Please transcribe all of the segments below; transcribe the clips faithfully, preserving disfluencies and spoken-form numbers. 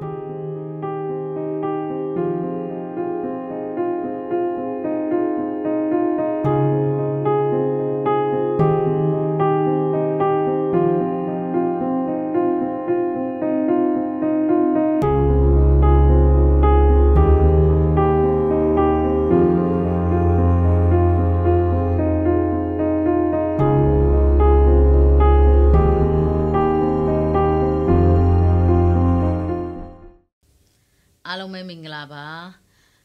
Alo me mingla ba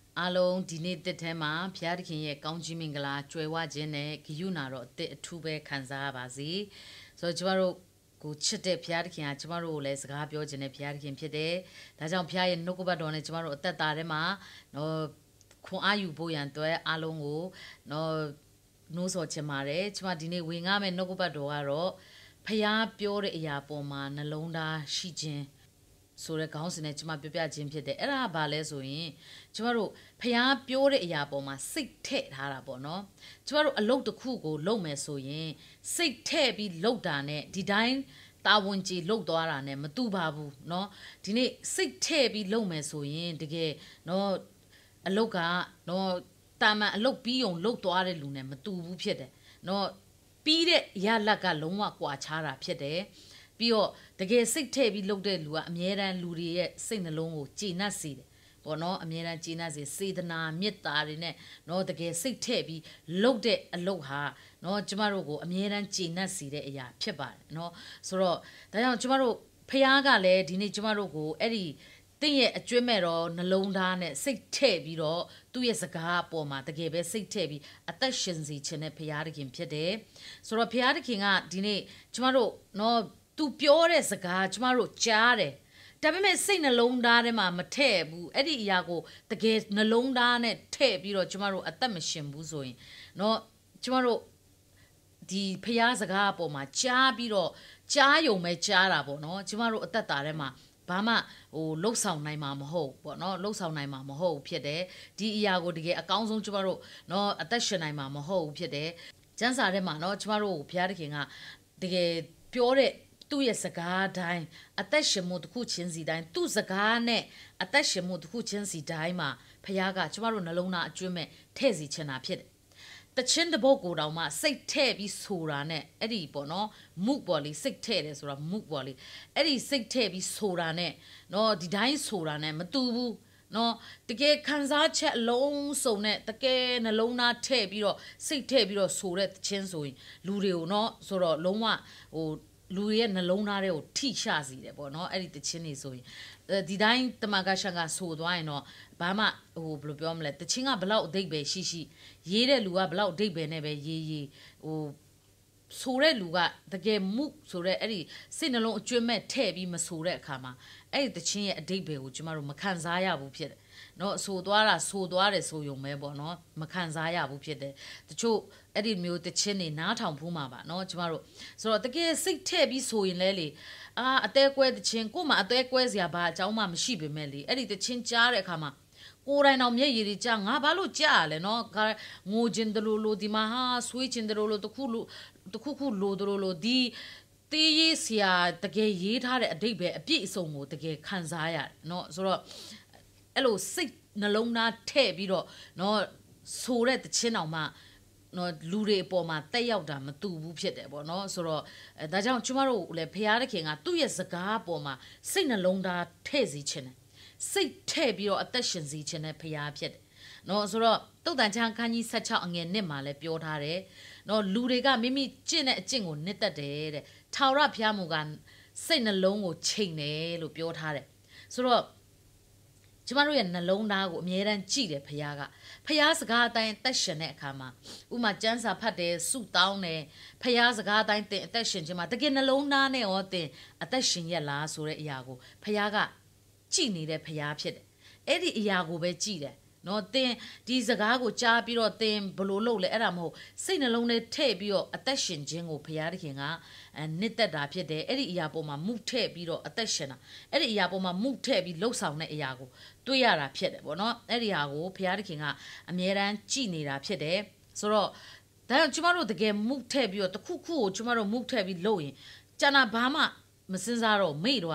alo diနေ့တက်ထဲမှာဖျားတခင်ရဲ့ကောင်းချီးမင်္ဂလာကြွယ်ဝခြင်းနဲ့ဂရုဏာတော်အသက်အထူးပဲခံစားရပါစေဆိုတော့ကျမတို့ကိုချစ်တဲ့ဖျားတခင်ကကျမတို့ကိုလည်းစကားပြောခြင်းနဲ့ဖျားတခင်ဖြစ်တယ်ဒါကြောင့်ဖျားရဲ့နှုတ်ကပတ်တော်နဲ့ကျမတို့အသက်တာထဲမှာနော်ခွန်အားယူဖို့ရန်အတွက်အားလုံးကိုနော်နှိုးဆော်ချင်ပါတယ်ကျမဒီနေ့ဝင်ငှမဲ့နှုတ်ကပတ်တော်ကတော့ဖျားပြောတဲ့အရာပေါ်မှာနှလုံးသားရှိခြင်းဆိုတဲ့ခေါင်းစဉ်နဲ့ကျမပြောပြခြင်းဖြစ်တယ်အဲ့ဒါဘာလဲဆိုရင်ကျမတို့ဖျားပြောတဲ့အရာပေါ်မှာစိတ်ထည့်ထားတာပေါ့နော်ကျမတို့အလုပ်တစ်ခုကိုလုပ်မယ်ဆိုရင်စိတ်ထည့်ပြီးလုပ်တာနဲ့ဒီတိုင်းတာဝန်ကြီးလုပ်သွားတာနဲ့မတူပါဘူးเนาะဒီနေ့စိတ်ထည့်ပြီးလုပ်မယ်ဆိုရင်တကယ်เนาะအလုပ်ကเนาะတာမန်အလုပ်ပြီးအောင်လုပ်သွားတဲ့လူနဲ့မတူဘူးဖြစ်တယ်เนาะပြီးတဲ့ရလက်ကလုံးဝကွာခြားတာဖြစ်တယ်ပြီးတော့တကယ်စိတ်ထည့်ပြီးလုပ်တဲ့လူကအမြဲတမ်းလူတွေရဲ့စိတ်နှလုံးကိုကြည်နပ်စေတယ်ပေါ့နော်အမြဲတမ်းကြည်နပ်စေစေတနာမေတ္တာတွေနဲ့နော်တကယ်စိတ်ထည့်ပြီးလုပ်တဲ့အလုပ်ဟာနော်ကျမတို့ကိုအမြဲတမ်းကြည်နပ်စေတဲ့အရာဖြစ်ပါတယ်နော်ဆိုတော့ဒါကြောင့်ကျမတို့ဖခင်ကလည်းဒီနေ့ကျမတို့ကိုအဲ့ဒီတင့်ရဲ့အကျွမ်းမဲ့တော့နှလုံးသားနဲ့စိတ်ထည့်ပြီးတော့သူ့ရဲ့စကားအပေါ်မှာတကယ်ပဲစိတ်ထည့်ပြီးအသက်ရှင်စေခြင်းနဲ့ဖခင်တခင်ဖြစ်တယ်ဆိုတော့ဖခင်တခင်ကဒီနေ့ကျမတို့နော်သူပြောတဲ့စကားကျမတို့ကြားတယ်ဒါပေမဲ့စိတ်နှလုံးသားထဲမှာမထည့်ဘူးအဲ့ဒီအရာကိုတကယ်နှလုံးသားနဲ့ထည့်ပြီးတော့ကျမတို့အသက်မရှင်ဘူးဆိုရင်เนาะကျမတို့ဒီဖျားစကားအပေါ်မှာကြားပြီးတော့ကြားယုံပဲကြားတာပေါ့เนาะကျမတို့အသက်တာထဲမှာဘာမှဟိုလှုပ်ဆောင်နိုင်မှာမဟုတ်ပေါ့เนาะလှုပ်ဆောင်နိုင်မှာမဟုတ်ဖြစ်တယ်ဒီအရာကိုတကယ်အကောင်းဆုံးကျမတို့เนาะအသက်ရှင်နိုင်မှာမဟုတ်ဖြစ်တယ်ကျမ်းစာထဲမှာเนาะကျမတို့ဘုရားသခင်ကတကယ်ပြောတဲ့သူ့ရဲ့စကားတိုင်းအသက်ရှင်မှုတစ်ခုချင်းစီတိုင်းသူ့စကားနဲ့အသက်ရှင်မှုတစ်ခုချင်းစီတိုင်းမှာဖခင်ကကျမတို့နှလုံးသားအကျွမ်းမဲ့ထည့်စီချင်တာဖြစ်တယ်။တချင်းတပုတ်ကိုတောင်မှစိတ်ထည့်ပြီးဆိုတာနဲ့အဲ့ဒီပေါ့နော်မုပေါ်လေးစိတ်ထည့်တယ်ဆိုတာမုပေါ်လေးအဲ့ဒီစိတ်ထည့်ပြီးဆိုတာနဲ့နော်ဒီတိုင်းဆိုတာနဲ့မတူဘူးနော်တကယ်ခံစားချက်အလုံးစုံနဲ့တကယ်နှလုံးသားထည့်ပြီးတော့စိတ်ထည့်ပြီးတော့ဆိုတဲ့တချင်းဆိုရင်လူတွေကိုနော်ဆိုတော့လုံးဝဟိုလူရဲ့နှလုံးသားတွေကိုထိရှစီတယ်ပေါ့နော်အဲ့ဒီတချင်းနေဆိုရင်ဒီတိုင်းတမန်ကရှန်ကဆိုသွားရင်တော့ဘာမှဟိုဘယ်လိုပြောမလဲတချင်းကဘလောက်အဓိပ္ပာယ်ရှိရှိရေးတဲ့လူကဘလောက်အဓိပ္ပာယ်နဲ့ပဲရေးရေးဟိုဆိုတဲ့လူကတကယ်မှုဆိုတဲ့အဲ့ဒီစိတ်နှလုံးအကျွမ်းမဲ့ထည့်ပြီးမဆိုတဲ့အခါမှာအဲ့ဒီတချင်းရဲ့အဓိပ္ပာယ်ကိုကျမတို့မခံစားရဘူးဖြစ်တယ်နော်ဆိုသွားတာဆိုသွားတယ်ဆိုယုံပဲပေါ့နော်မခံစားရဘူးဖြစ်တယ်တချို့အဲ့ဒီမျိုးတချင်းနေနားထောင်ဖူးမှာပါနော်ကျမတို့ဆိုတော့တကယ်စိတ်ထည့်ပြီးဆိုရင်လဲလေအာအသေးကွဲတချင်းကို့မှာအသေးကွဲစရာဘာအကြောင်းမှမရှိပေမဲ့လေအဲ့ဒီတချင်းကြားတဲ့အခါမှာကိုယ်တိုင်တော့မျက်ရည်တွေကြားငါဘာလို့ကြားလဲနော်ငိုခြင်းတလို့လို့ဒီမှာဟာဆွေးခြင်းတလို့လို့တခုလို့တခုခုလို့တလို့လို့ဒီတေးရေးဆရာတကယ်ရေးထားတဲ့အဓိပ္ပာယ်အပြည့်အစုံကိုတကယ်ခံစားရတယ်နော်ဆိုတော့အဲ့လိုစိတ်နှလုံးသားထည့်ပြီးတော့နော်ဆိုတဲ့တခြင်းအောင်မှနော်လူတွေအပေါ်မှာတက်ရောက်တာမတူဘူးဖြစ်တယ်ပေါ့နော်ဆိုတော့ဒါကြောင့်ကျမတို့လည်းဖခင်တခင်ကသူ့ရဲ့စကားအပေါ်မှာစိတ်နှလုံးသားထည့်စီခြင်းတယ်စိတ်ထည့်ပြီးတော့အသက်ရှင်စီခြင်းနဲ့ဖခင်ဖြစ်တယ်နော်ဆိုတော့တုတ်တန်ချမ်းခန်းကြီးဆက်ချောက်အငယ်နှစ်မှာလည်းပြောထားတယ်နော်လူတွေကမိမိကျင့်တဲ့အကျင့်ကိုနှစ်သက်တယ်တဲ့ထာဝရဘုရားမူကစိတ်နှလုံးကိုချိန်တယ်လို့ပြောထားတယ်ဆိုတော့ကျမတို့ရဲ့နှလုံးသားကိုအမြဲတမ်းကြည့်တယ်ဖခင်ကဖခင်စကားအတိုင်းအသက်ရှင်တဲ့အခါမှာဥမာကျမ်းစာဖတ်တယ်ဆုတောင်းတယ်ဖခင်စကားအတိုင်းတင်အသက်ရှင်ခြင်းမှာတကယ်နှလုံးသားနဲ့ရောတင်အသက်ရှင်ရလားဆိုတဲ့အရာကိုဖခင်ကကြည့်နေတဲ့ဖခင်ဖြစ်တယ်အဲ့ဒီအရာကိုပဲကြည့်တယ်နော်တင်ဒီစကားကိုကြားပြီးတော့တင်ဘလို့လုပ်လဲအဲ့ဒါမဟုတ်စိတ်နှလုံးထဲထည့်ပြီးတော့အသက်ရှင်ခြင်းကိုဘုရားသခင်ကနှစ်သက်တာဖြစ်တယ်အဲ့ဒီအရာပေါ်မှာမုထည့်ပြီးတော့အသက်ရှင်တာအဲ့ဒီအရာပေါ်မှာမုထည့်ပြီးလှုပ်ဆောင်တဲ့အရာကိုတွေ့ရတာဖြစ်တယ်ပေါ့နော်အဲ့ဒီအရာကိုဘုရားသခင်ကအမြဲတမ်းကြည်နေတာဖြစ်တယ်ဆိုတော့ဒါကြောင့်ကျမတို့တကယ်မုထည့်ပြီးတော့တခုခုကိုကျမတို့မုထည့်ပြီးလုပ်ရင်ကျန်တာဘာမှမစင်စားတော့မေ့သွားတယ်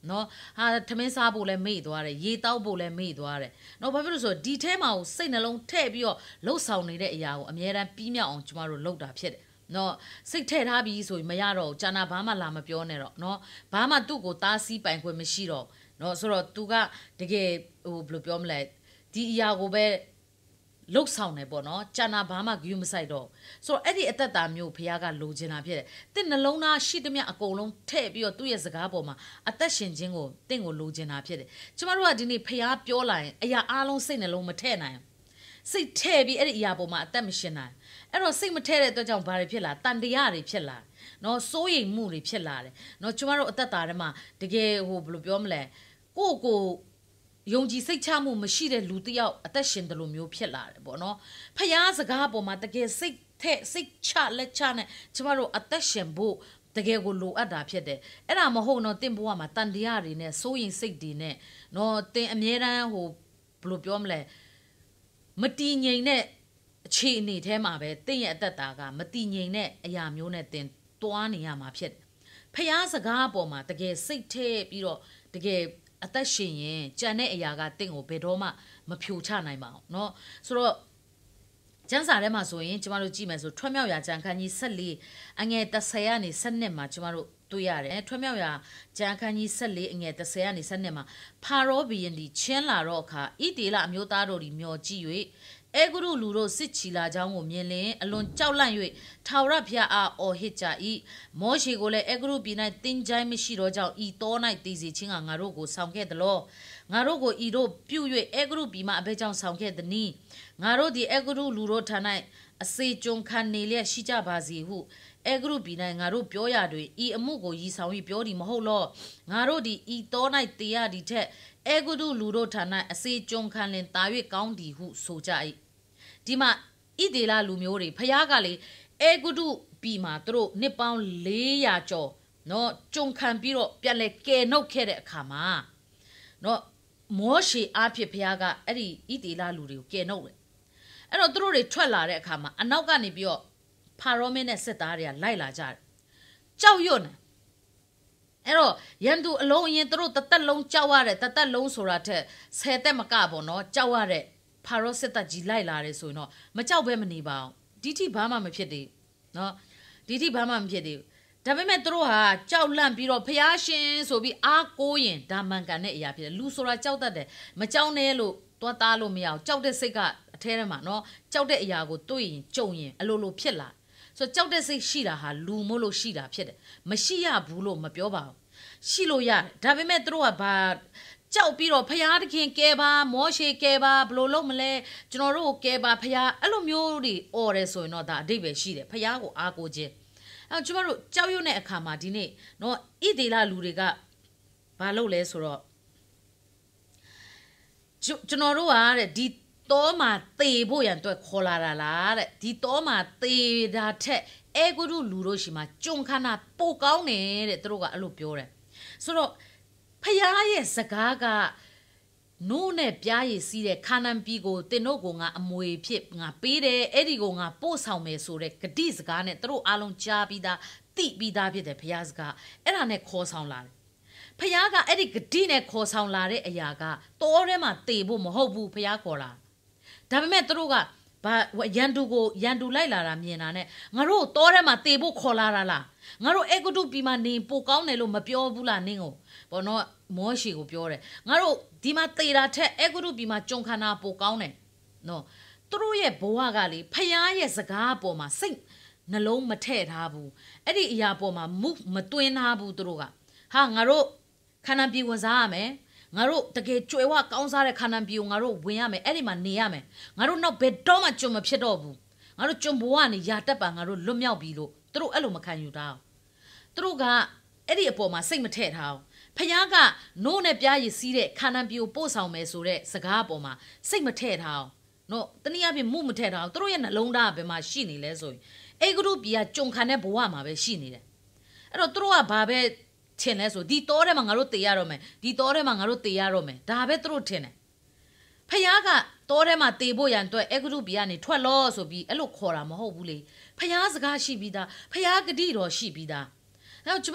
နော်ဟာထမင်းစားဖို့လည်းမေ့သွားတယ်ရေတောက်ဖို့လည်းမေ့သွားတယ်နော်ဘာဖြစ်လို့ဆိုဒီထဲမှာကိုစိတ်နှလုံးထည့်ပြီးတော့လှုပ်ဆောင်နေတဲ့အရာကိုအမြဲတမ်းပြီးမြောက်အောင်ကျမတို့လုပ်တာဖြစ်တယ်နော်စိတ်ထည့်ထားပြီးဆိုရင်မရတော့ဂျာနာဘာမှလာမပြောနဲ့တော့နော်ဘာမှသူ့ကိုတားဆီးပိုင်ခွင့်မရှိတော့နော်ဆိုတော့သူကတကယ်ဟိုဘယ်လိုပြောမလဲဒီအရာကိုပဲလှုပ်ဆောင်နေပေါ့နော်ဂျာနာဘာမှဂယူမဆိုင်တော့ဆိုတော့အဲ့ဒီအသက်တာမျိုးဖခင်ကလိုချင်တာဖြစ်တယ်တင့်နှလုံးသားရှိသမျှအကုန်လုံးထည့်ပြီးတော့သူ့ရဲ့စကားပေါ်မှာအသက်ရှင်ခြင်းကိုတင့်ကိုလိုချင်တာဖြစ်တယ်ကျမတို့ကဒီနေ့ဖခင်ပြောလာရင်အရာအားလုံးစိတ်နှလုံးမထည့်နိုင်စိတ်ထည့်ပြီးအဲ့ဒီအရာပေါ်မှာအသက်မရှင်နိုင်အဲ့တော့စိတ်မထည့်တဲ့အတွက်ကြောင့်ဘာတွေဖြစ်လာတန်တရားတွေဖြစ်လာနော်စိုးရိမ်မှုတွေဖြစ်လာတယ်နော်ကျမတို့အသက်တာထဲမှာတကယ်ဟိုဘယ်လိုပြောမလဲကိုယ့်ကိုယုံကြည်စိတ်ချမှုမရှိတဲ့လူတစ်ယောက်အသက်ရှင်တယ်လို့မျိုးဖြစ်လာတယ်ပေါ့နော်ဖခင်စကားပေါ်မှာတကယ်စိတ်ထက်စိတ်ချလက်ချနဲ့ကျမတို့အသက်ရှင်ဖို့တကယ်ကိုလိုအပ်တာဖြစ်တယ်အဲ့ဒါမဟုတ်တော့တင့်ဘဝမှာတန်တရားတွေနဲ့စိုးရင်စိတ်တွေနဲ့နော်တင်အမြဲတမ်းဟိုဘယ်လိုပြောမလဲမတည်ငြိမ်တဲ့အခြေအနေထဲမှာပဲတင့်ရဲ့အသက်တာကမတည်ငြိမ်တဲ့အရာမျိုးနဲ့တင်တွားနေရမှာဖြစ်ဖခင်စကားပေါ်မှာတကယ်စိတ်ထဲပြီးတော့တကယ်အသက်ရှင်ရင်ကြံတဲ့အရာကတင့်ကိုဘယ်တော့မှမဖြိုချနိုင်ပါဘူးเนาะဆိုတော့ကျမ်းစာထဲမှာဆိုရင်ကျမတို့ကြည့်မယ်ဆိုထွတ်မြောက်ရာကျမ်းခန်းကြီး၁၄အငယ်၁၀ကနေ၁၂မှာကျမတို့တွေ့ရတယ်ထွတ်မြောက်ရာကျမ်းခန်းကြီး၁၄အငယ်၁၀ကနေ၁၂မှာဖာရောဘီရင်ဒီချင်းလာတော့အခါဣတေလအမျိုးသားတို့ဒီမျောကြည့်၍အဲဂုရုလူတို့စစ်ချီလာကြောင်းကိုမြင်လင်အလွန်ကြောက်လန့်၍ထာဝရဘုရားအားအော်ဟစ်ကြ၏မောရှေကိုလည်းအဲဂုရုပြည်၌တင်းကြိုင်းမရှိတော့ကြောင့်ဤတော၌တည်စီခြင်းကငါတို့ကိုဆောင်ခဲ့သလောငါတို့ကိုဤတို့ပြု၍အဲဂုရုပြည်မှအဘဲကြောင့်ဆောင်ခဲ့သည်။ငါတို့ဒီအဲဂုရုလူတို့ထံ၌အစေကြုံခံနေလျက်ရှိကြပါစေဟုအဲဂုရုပြည်၌ငါတို့ပြောရတွေဤအမှုကိုရည်ဆောင်၍ပြောသည်မဟုတ်လောငါတို့ဒီဤတော၌တည်ရသည်ထက်အဲဂုရုလူတို့ထံ၌အစေကြုံခံလင်တာ၍ကောင်းသည်ဟုဆိုကြ၏ဒီမှာဣဒေလလူမျိုးတွေဖျားကလေအဲဂုရုပြည်မှာသူတို့နှစ်ပေါင်း၄ရာကျော်နော်ကြုံခံပြီးတော့ပြန်လဲကယ်နှုတ်ခဲ့တဲ့အခါမှာနော်မောရှေအားဖြင့်ဖျားကအဲ့ဒီဣဒေလလူတွေကိုကယ်နှုတ်တယ်အဲ့တော့သူတို့တွေထွက်လာတဲ့အခါမှာအနောက်ကနေပြီးတော့ဖာရောမင်းနဲ့စစ်သားတွေကလိုက်လာကြတယ်ကြောက်ရွံ့နေအဲ့တော့ရန်သူအလုံးအရင်သူတို့တသက်လုံးကြောက်ရတဲ့တသက်လုံးဆိုတာထက်ဆယ်သက်မကပေါ့နော်ကြောက်ရတဲ့ဖာရောစစ်တပ်ကြီးလိုက်လာတယ်ဆိုရင်တော့မကြောက်ဘဲမနေပါအောင်ဒီထိဘာမှမဖြစ်သေးဘူးနော်ဒီထိဘာမှမဖြစ်သေးဘူးဒါပေမဲ့သူတို့ဟာကြောက်လန့်ပြီးတော့ဖျားရှင်ဆိုပြီးအားကိုးရင်ဒါမှန်ကန်တဲ့အရာဖြစ်တယ်လူဆိုတာကြောက်တတ်တယ်မကြောက်နဲ့လို့တွားသားလို့မရအောင်ကြောက်တဲ့စိတ်ကအထဲထဲမှာနော်ကြောက်တဲ့အရာကိုတွေ့ရင်ကြုံရင်အလိုလိုဖြစ်လာဆိုကြောက်တဲ့စိတ်ရှိတာဟာလူမို့လို့ရှိတာဖြစ်တယ်မရှိရဘူးလို့မပြောပါဘူးရှိလို့ရတယ်ဒါပေမဲ့သူတို့ကဘာကြောက်ပြီးတော့ဖျားတခင်ကဲပါမောရှေကဲပါဘလို့လုံးမလဲကျွန်တော်တို့ကဲပါဖျားအဲ့လိုမျိုးတွေអော်တယ်ဆိုရင်တော့ဒါအဓိပ္ပာယ်ရှိတယ်ဖျားကိုအားကိုးခြင်းအဲကျွန်တော်တို့ကြောက်ရွံ့တဲ့အခါမှာဒီနေ့နော်ဣဒေလလူတွေကဘာလုပ်လဲဆိုတော့ကျွန်တော်တို့ကတဲ့ဒီတောမှာသေဖို့ရန်အတွက်ခေါ်လာတာလားတဲ့ဒီတောမှာသေတာထက်အဲဂုရုလူတို့ရှိမှာကြုံခဏပိုကောင်းတယ်တဲ့သူတို့ကအဲ့လိုပြောတယ်ဆိုတော့ဖျားရဲ့စကားကနိုးနဲ့ပြားရည်စီးတဲ့ခါနန်ပြည်ကိုတင်တို့ကငါအမွေဖြစ်ငါပေးတယ်အဲ့ဒီကိုငါပို့ဆောင်မယ်ဆိုတဲ့ဂတိစကားနဲ့သူတို့အားလုံးကြားပြီးသားတိပြီးသားဖြစ်တယ်ဖျားစကားအဲ့ဒါနဲ့ခေါ်ဆောင်လာတယ်ဖျားကအဲ့ဒီဂတိနဲ့ခေါ်ဆောင်လာတဲ့အရာကတောထဲမှာတေဖို့မဟုတ်ဘူးဖျားခေါ်လာဒါပေမဲ့သူတို့ကဘာရန်တူကိုရန်တူလိုက်လာတာမြင်တာနဲ့ငါတို့တောထဲမှာတေဖို့ခေါ်လာတာလားငါတို့အေဂုတုပြည်မှာနေပိုကောင်းတယ်လို့မပြောဘူးလားနင်းကိုဘောနော်မောရှေကိုပြောတယ်ငါတို့ဒီမှာတေတာထက်အေဂုတုပြည်မှာကြုံခန္ဓာပိုကောင်းတယ်နော်သူတို့ရဲ့ဘဝကလေဖျားရဲ့စကားပေါ်မှာစိတ်နှလုံးမထည့်ထားဘူးအဲ့ဒီအရာပေါ်မှာမူမတွင်းထားဘူးသူတို့ကဟာငါတို့ခန္ဓာပြည်ဝင်စားရမယ်ငါတို့တကယ်ကြွယ်ဝကောင်းစားတဲ့ခန္ဓာပြည်ကိုငါတို့ဝင်ရမယ်အဲ့ဒီမှာနေရမယ်ငါတို့နောက်ဘယ်တော့မှကြုံမဖြစ်တော့ဘူးငါတို့ကြုံဘဝကနေရာတက်ပါငါတို့လွတ်မြောက်ပြီလို့သူတို့အဲ့လိုမခံယူတာသူတို့ကအဲ့ဒီအပေါ်မှာစိတ်မထည့်ထားဘူးဖခင်ကနိုးနဲ့ပြားရည်စီးတဲ့ခါနန်ပြည်ကိုပို့ဆောင်မယ်ဆိုတဲ့စကားအပေါ်မှာစိတ်မထည့်ထားအောင်နော်တနည်းအားဖြင့်မှုမထည့်ထားအောင်သူတို့ရဲ့နှလုံးသားကဘယ်မှာရှိနေလဲဆိုရင်အေဂရုပြည်ကကြုံခံတဲ့ဘဝမှာပဲရှိနေတယ်အဲ့တော့သူတို့ကဘာပဲထင်လဲဆိုဒီတောထဲမှာငါတို့တေရတော့မယ်ဒီတောထဲမှာငါတို့တေရတော့မယ်ဒါပဲသူတို့ထင်တယ်ဖခင်ကတောထဲမှာတေဖို့ရန်အတွက်အေဂရုပြည်ကနေထွက်လို့ဆိုပြီးအဲ့လိုခေါ်တာမဟုတ်ဘူးလေဖခင်စကားရှိပြီးသားဖခင်ဂတိတော်ရှိပြီးသားအဲ့တော့ကျမ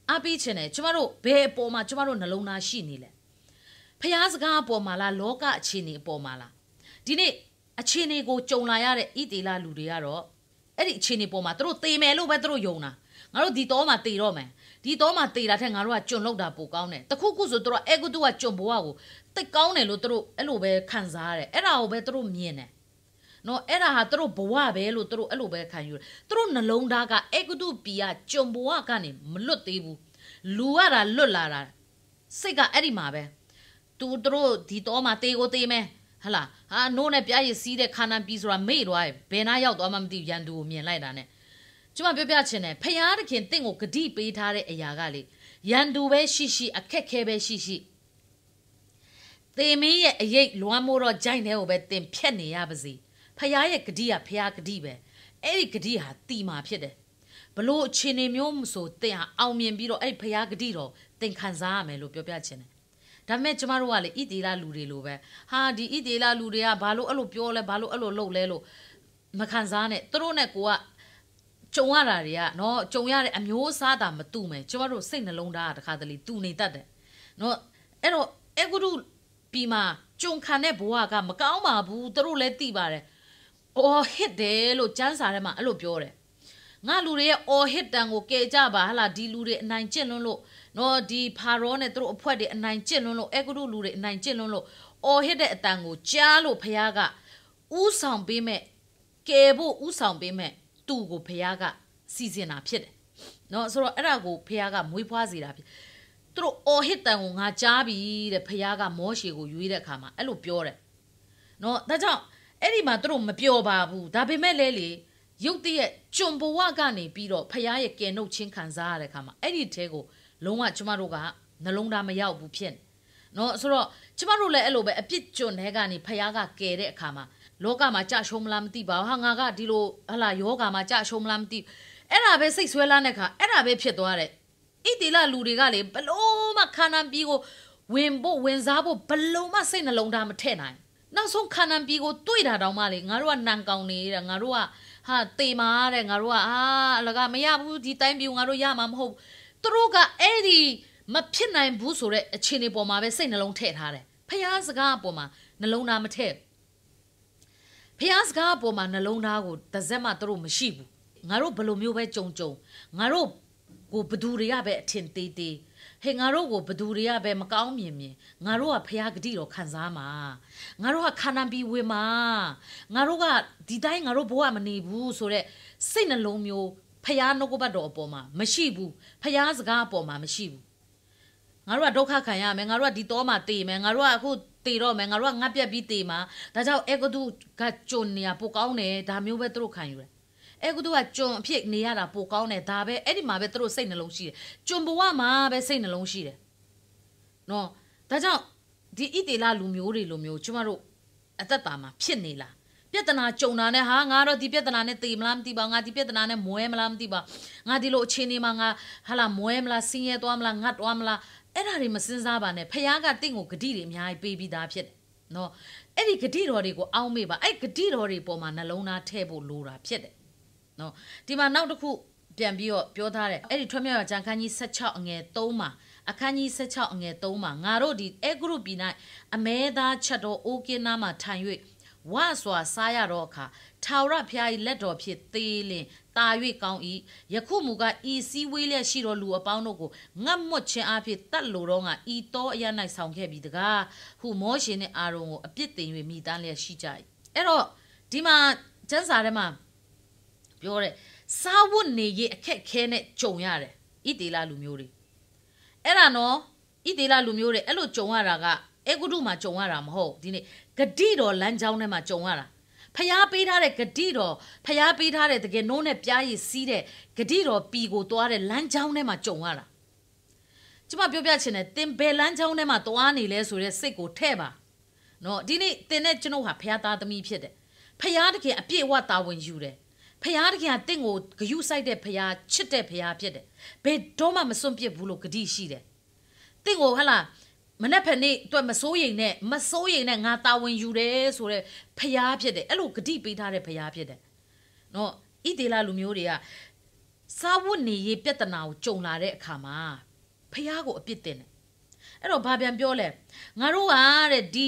အားပေးခြင်းနဲ့ကျမတို့ဘယ်အပေါ်မှာကျမတို့နှလုံးသားရှိနေလဲဖျားစကားအပေါ်မှာလားလောကအခြေအနေအပေါ်မှာလားဒီနေ့အခြေအနေကိုကြုံလာရတဲ့ဣတေလလူတွေကတော့အဲ့ဒီအခြေအနေပေါ်မှာသူတို့သေမယ်လို့ပဲသူတို့ယုံတာငါတို့ဒီတော့မှသေတော့မယ်ဒီတော့မှသေတာထက်ငါတို့ကကြွန်လောက်တာပိုကောင်းတယ်တခုခုဆိုသူတို့အေဂုတုကကြွန်ဘဝကိုတိတ်ကောင်းတယ်လို့သူတို့အဲ့လိုပဲခံစားရတယ်အဲ့ဒါကိုပဲသူတို့မြင်တယ်နော်အဲ့ဒါဟာသူတို့ဘဝပဲလို့သူတို့အဲ့လိုပဲခံယူတယ်သူတို့နှလုံးသားကအေဂုတုပီကကြွန်ဘဝကနေမလွတ်သေးဘူးလူရတာလွတ်လာတာစိတ်ကအဲ့ဒီမှာပဲသူတို့ဒီတော့မှသေကိုသေမယ်ဟလာဟာနိုးနဲ့ပြားရည်စီးတဲ့ခါနန်ပြီးဆိုတာမေ့သွားရဲ့ဘယ်နာရောက်သွားမှမသိရန်သူကိုမြင်လိုက်တာနဲ့ကျမပြောပြချင်တယ်ဖယားတခင်တင့်ကိုဂတိပေးထားတဲ့အရာကလေရန်သူပဲရှိရှိအခက်ခဲပဲရှိရှိသေမင်းရဲ့အရေးလွမ်းမိုးတော့ဂျိုင်းတဲ့ကိုပဲတင်ဖြတ်နေရပါစေဖယားရဲ့ဂတိကဖယားဂတိပဲအဲ့ဒီဂတိဟာတီမာဖြစ်တယ်ဘလို့အခြေအနေမျိုးမဆိုတင်ဟာအောင်မြင်ပြီးတော့အဲ့ဒီဖယားဂတိတော့တင်ခံစားရမယ်လို့ပြောပြချင်တယ်ဒါပေမဲ့ကျမတို့ကလေဣတေလလူတွေလိုပဲဟာဒီဣတေလလူတွေကဘာလို့အဲ့လိုပြောလဲဘာလို့အဲ့လိုလုပ်လဲလို့မခံစားနဲ့သူတို့နဲ့ကိုကကြုံရတာတွေကနော်ကြုံရတဲ့အမျိုးအစားတာမတူမယ်ကျမတို့စိတ်နှလုံးသားကတခါတလေတူနေတတ်တယ်နော်အဲ့တော့အေဂုတုပြီးမှကြုံခံတဲ့ဘဝကမကောင်းပါဘူးသူတို့လည်းသိပါတယ်အော်ဟစ်တယ်လို့ကျမ်းစာထဲမှာအဲ့လိုပြောတယ်ငါလူတွေရဲ့အော်ဟစ်တန်ကိုကယ်ကြပါဟလာဒီလူတွေအနိုင်ကျင့်လွန်းလို့နော်ဒီဖာရောနဲ့သူတို့အဖွဲတွေအနိုင်ကျင့်လွန်းလို့အေဂုတုလူတွေအနိုင်ကျင့်လွန်းလို့အော်ဟစ်တဲ့အတန်ကိုကြားလို့ဖခင်ကဥဆောင်ပေးမဲ့ကယ်ဖို့ဥဆောင်ပေးမဲ့သူ့ကိုဖခင်ကစီစဉ်တာဖြစ်တယ်နော်ဆိုတော့အဲ့ဒါကိုဖခင်ကမွေးဖွားစေတာဖြစ်သူတို့အော်ဟစ်တန်ကိုငါကြားပြီတဲ့ဖခင်ကမောရှေကိုရွေးတဲ့အခါမှာအဲ့လိုပြောတယ်နော်ဒါကြောင့်အဲ့ဒီမှာသူတို့မပြောပါဘူးဒါပေမဲ့လေလေရုတ်တရက်ကြုံဘဝကနေပြီးတော့ဖခင်ရဲ့ကယ်နှုတ်ခြင်းခံစားရတဲ့အခါမှာအဲ့ဒီထဲကိုလုံးဝကျမတို့ကနှလုံးသားမရောက်ဘူးဖြစ်နော်ဆိုတော့ကျမတို့လည်းအဲ့လိုပဲအပြစ်ကျွန်းထဲကနေဖခင်ကကယ်တဲ့အခါမှာလောကမှာကြာရှုံးမလားမသိပါဘူးဟာငါကဒီလိုဟလာယောဂါမှာကြာရှုံးမလားမသိအဲ့ဒါပဲစိတ်ဆွဲလာတဲ့အခါအဲ့ဒါပဲဖြစ်သွားတယ်ဣတိလလူတွေကလေဘလို့မှခန္ဓာပြီးကိုဝင်ဖို့ဝင်စားဖို့ဘလို့မှစိတ်နှလုံးသားမထည့်နိုင်နောက်ဆုံးခန္ဓာပြီးကိုတွေ့တာတောင်မှလေငါတို့ကနန်ကောင်းနေတာငါတို့ကဟာတေမာတဲ့ငါတို့ကအာအလကမရဘူးဒီတိုင်းပြီးငါတို့ရမှာမဟုတ်သူတို့ကအဲ့ဒီမဖြစ်နိုင်ဘူးဆိုတဲ့အခြေအနေပေါ်မှာပဲစိတ်နှလုံးထည့်ထားတယ်ဖျားစကားအပေါ်မှာနှလုံးသားမထည့်ဖျားစကားအပေါ်မှာနှလုံးသားကိုတစ်စက်မှသူတို့မရှိဘူးငါတို့ဘယ်လိုမျိုးပဲကြုံကြုံငါတို့ကိုဘသူတွေကပဲအထင်သေးသေးဟဲ့ငါတို့ကိုဘသူတွေကပဲမကောင်းမြင်မြင်ငါတို့ကဖျားဂတိတော်ခံစားမှာငါတို့ကခန္ဓာပြီးဝေမှာငါတို့ကဒီတိုင်းငါတို့ဘဝမနေဘူးဆိုတဲ့စိတ်နှလုံးမျိုးဖျားနှုတ်ကပတ်တော်အပေါ်မှာမရှိဘူးဖျားစကားအပေါ်မှာမရှိဘူးငါတို့ကဒုက္ခခံရမယ်ငါတို့ကဒီတော့မှတေမယ်ငါတို့ကအခုတေတော့မယ်ငါတို့ကငတ်ပြက်ပြီးတေမှာဒါကြောင့်အေဂုတုကကြုံနေရပိုကောင်းတယ်ဒါမျိုးပဲသူတို့ခံယူတယ်အေဂုတုကကြုံအဖြစ်နေရတာပိုကောင်းတယ်ဒါပဲအဲ့ဒီမှာပဲသူတို့စိတ်နှလုံးရှိတယ်ကြုံဘဝမှာပဲစိတ်နှလုံးရှိတယ်နော်ဒါကြောင့်ဒီဣတေလလူမျိုးတွေလိုမျိုးကျမတို့အသက်တာမှာဖြစ်နေလားပြဿနာကြုံတာနဲ့ဟာငါတော့ဒီပြဿနာနဲ့တေမလားမသိပါငါဒီပြဿနာနဲ့မွဲမလားမသိပါငါဒီလိုအခြေအနေမှာငါဟာလာမွဲမလားဆင်းရဲသွားမလားငတ်သွားမလားအဲ့ဒါတွေမစဉ်းစားပါနဲ့ဖခင်ကတင့်ကိုဂတိတွေအများကြီးပေးပြီးသားဖြစ်တယ်နော်အဲ့ဒီဂတိတော်တွေကိုအောင်းမေ့ပါအဲ့ဂတိတော်တွေပေါ်မှာနှလုံးသားထည့်ဖို့လိုတာဖြစ်တယ်နော်ဒီမှာနောက်တစ်ခုပြန်ပြီးတော့ပြောထားတယ်အဲ့ဒီထွက်မြောက်ရာကျမ်းခန်းကြီး၁၆အငယ်၃မှာအခန်းကြီး၁၆အငယ်၃မှာငါတို့ဒီအဲဂရုပြည်၌အမဲသားချက်တော်အိုးကင်းနာမှာထိုင်၍ဝါစွာစားရတော့အခါထာဝရဘုရား၏လက်တော်ဖြင့်သေးလင်တာ၍ကောင်း၏ယခုမူကားဤစည်းဝေးလျက်ရှိတော်လူအပေါင်းတို့ကိုငတ်မွတ်ခြင်းအဖြစ်တတ်လိုတော့ငါဤတော်အရ၌ဆောင်ခဲ့ပြီးတကားဟုမောရှေနှင့်အာရုန်ကိုအပြစ်တင်၍မိသားလျက်ရှိကြ၏အဲ့တော့ဒီမှာကျမ်းစာထဲမှာပြောတဲ့စားဝတ်နေရေးအခက်ခဲနဲ့ကြုံရတယ်ဣတေလလူမျိုးတွေအဲ့ဒါနော်ဣတေလလူမျိုးတွေအဲ့လိုကြုံရတာကအေဂုတုမှာကြုံရတာမဟုတ်ဒီနေ့ဂတိတော်လမ်းကြောင်းထဲမှာကြုံရတာဖျားပေးထားတဲ့ဂတိတော်ဖျားပေးထားတဲ့တကယ်နိုးနဲ့ပြားရည်စီးတဲ့ဂတိတော်ပီကိုသွားတဲ့လမ်းကြောင်းထဲမှာကြုံရတာကျမပြောပြချင်တယ်တင်ဘယ်လမ်းကြောင်းထဲမှာသွားနေလဲဆိုတဲ့စိတ်ကိုထဲ့ပါနော်ဒီနေ့တင်တဲ့ကျွန်ုပ်ဟာဖျားသားသမီးဖြစ်တယ်ဖျားတကယ်အပြည့်အဝတာဝန်ယူတယ်ဖျားတကယ်တင့်ကိုဂယုစိုက်တဲ့ဖျားချစ်တဲ့ဖျားဖြစ်တယ်ဘယ်တော့မှမစွန့်ပစ်ဘူးလို့ဂတိရှိတယ်တင့်ကိုဟလာမနေ့ဖက်နေ့အတွက်မစိုးရိမ်နဲ့မစိုးရိမ်နဲ့ငါတာဝန်ယူတယ်ဆိုတဲ့ဖျားဖြစ်တယ်အဲ့လိုဂတိပေးထားတဲ့ဖျားဖြစ်တယ်နော်ဣတေလလူမျိုးတွေကစာဝတ်နေရေးပြဿနာကိုကြုံလာတဲ့အခါမှာဖះကိုအပြစ်တင်တယ်အဲ့တော့ဘာပြန်ပြောလဲငါတို့ကတဲ့ဒီ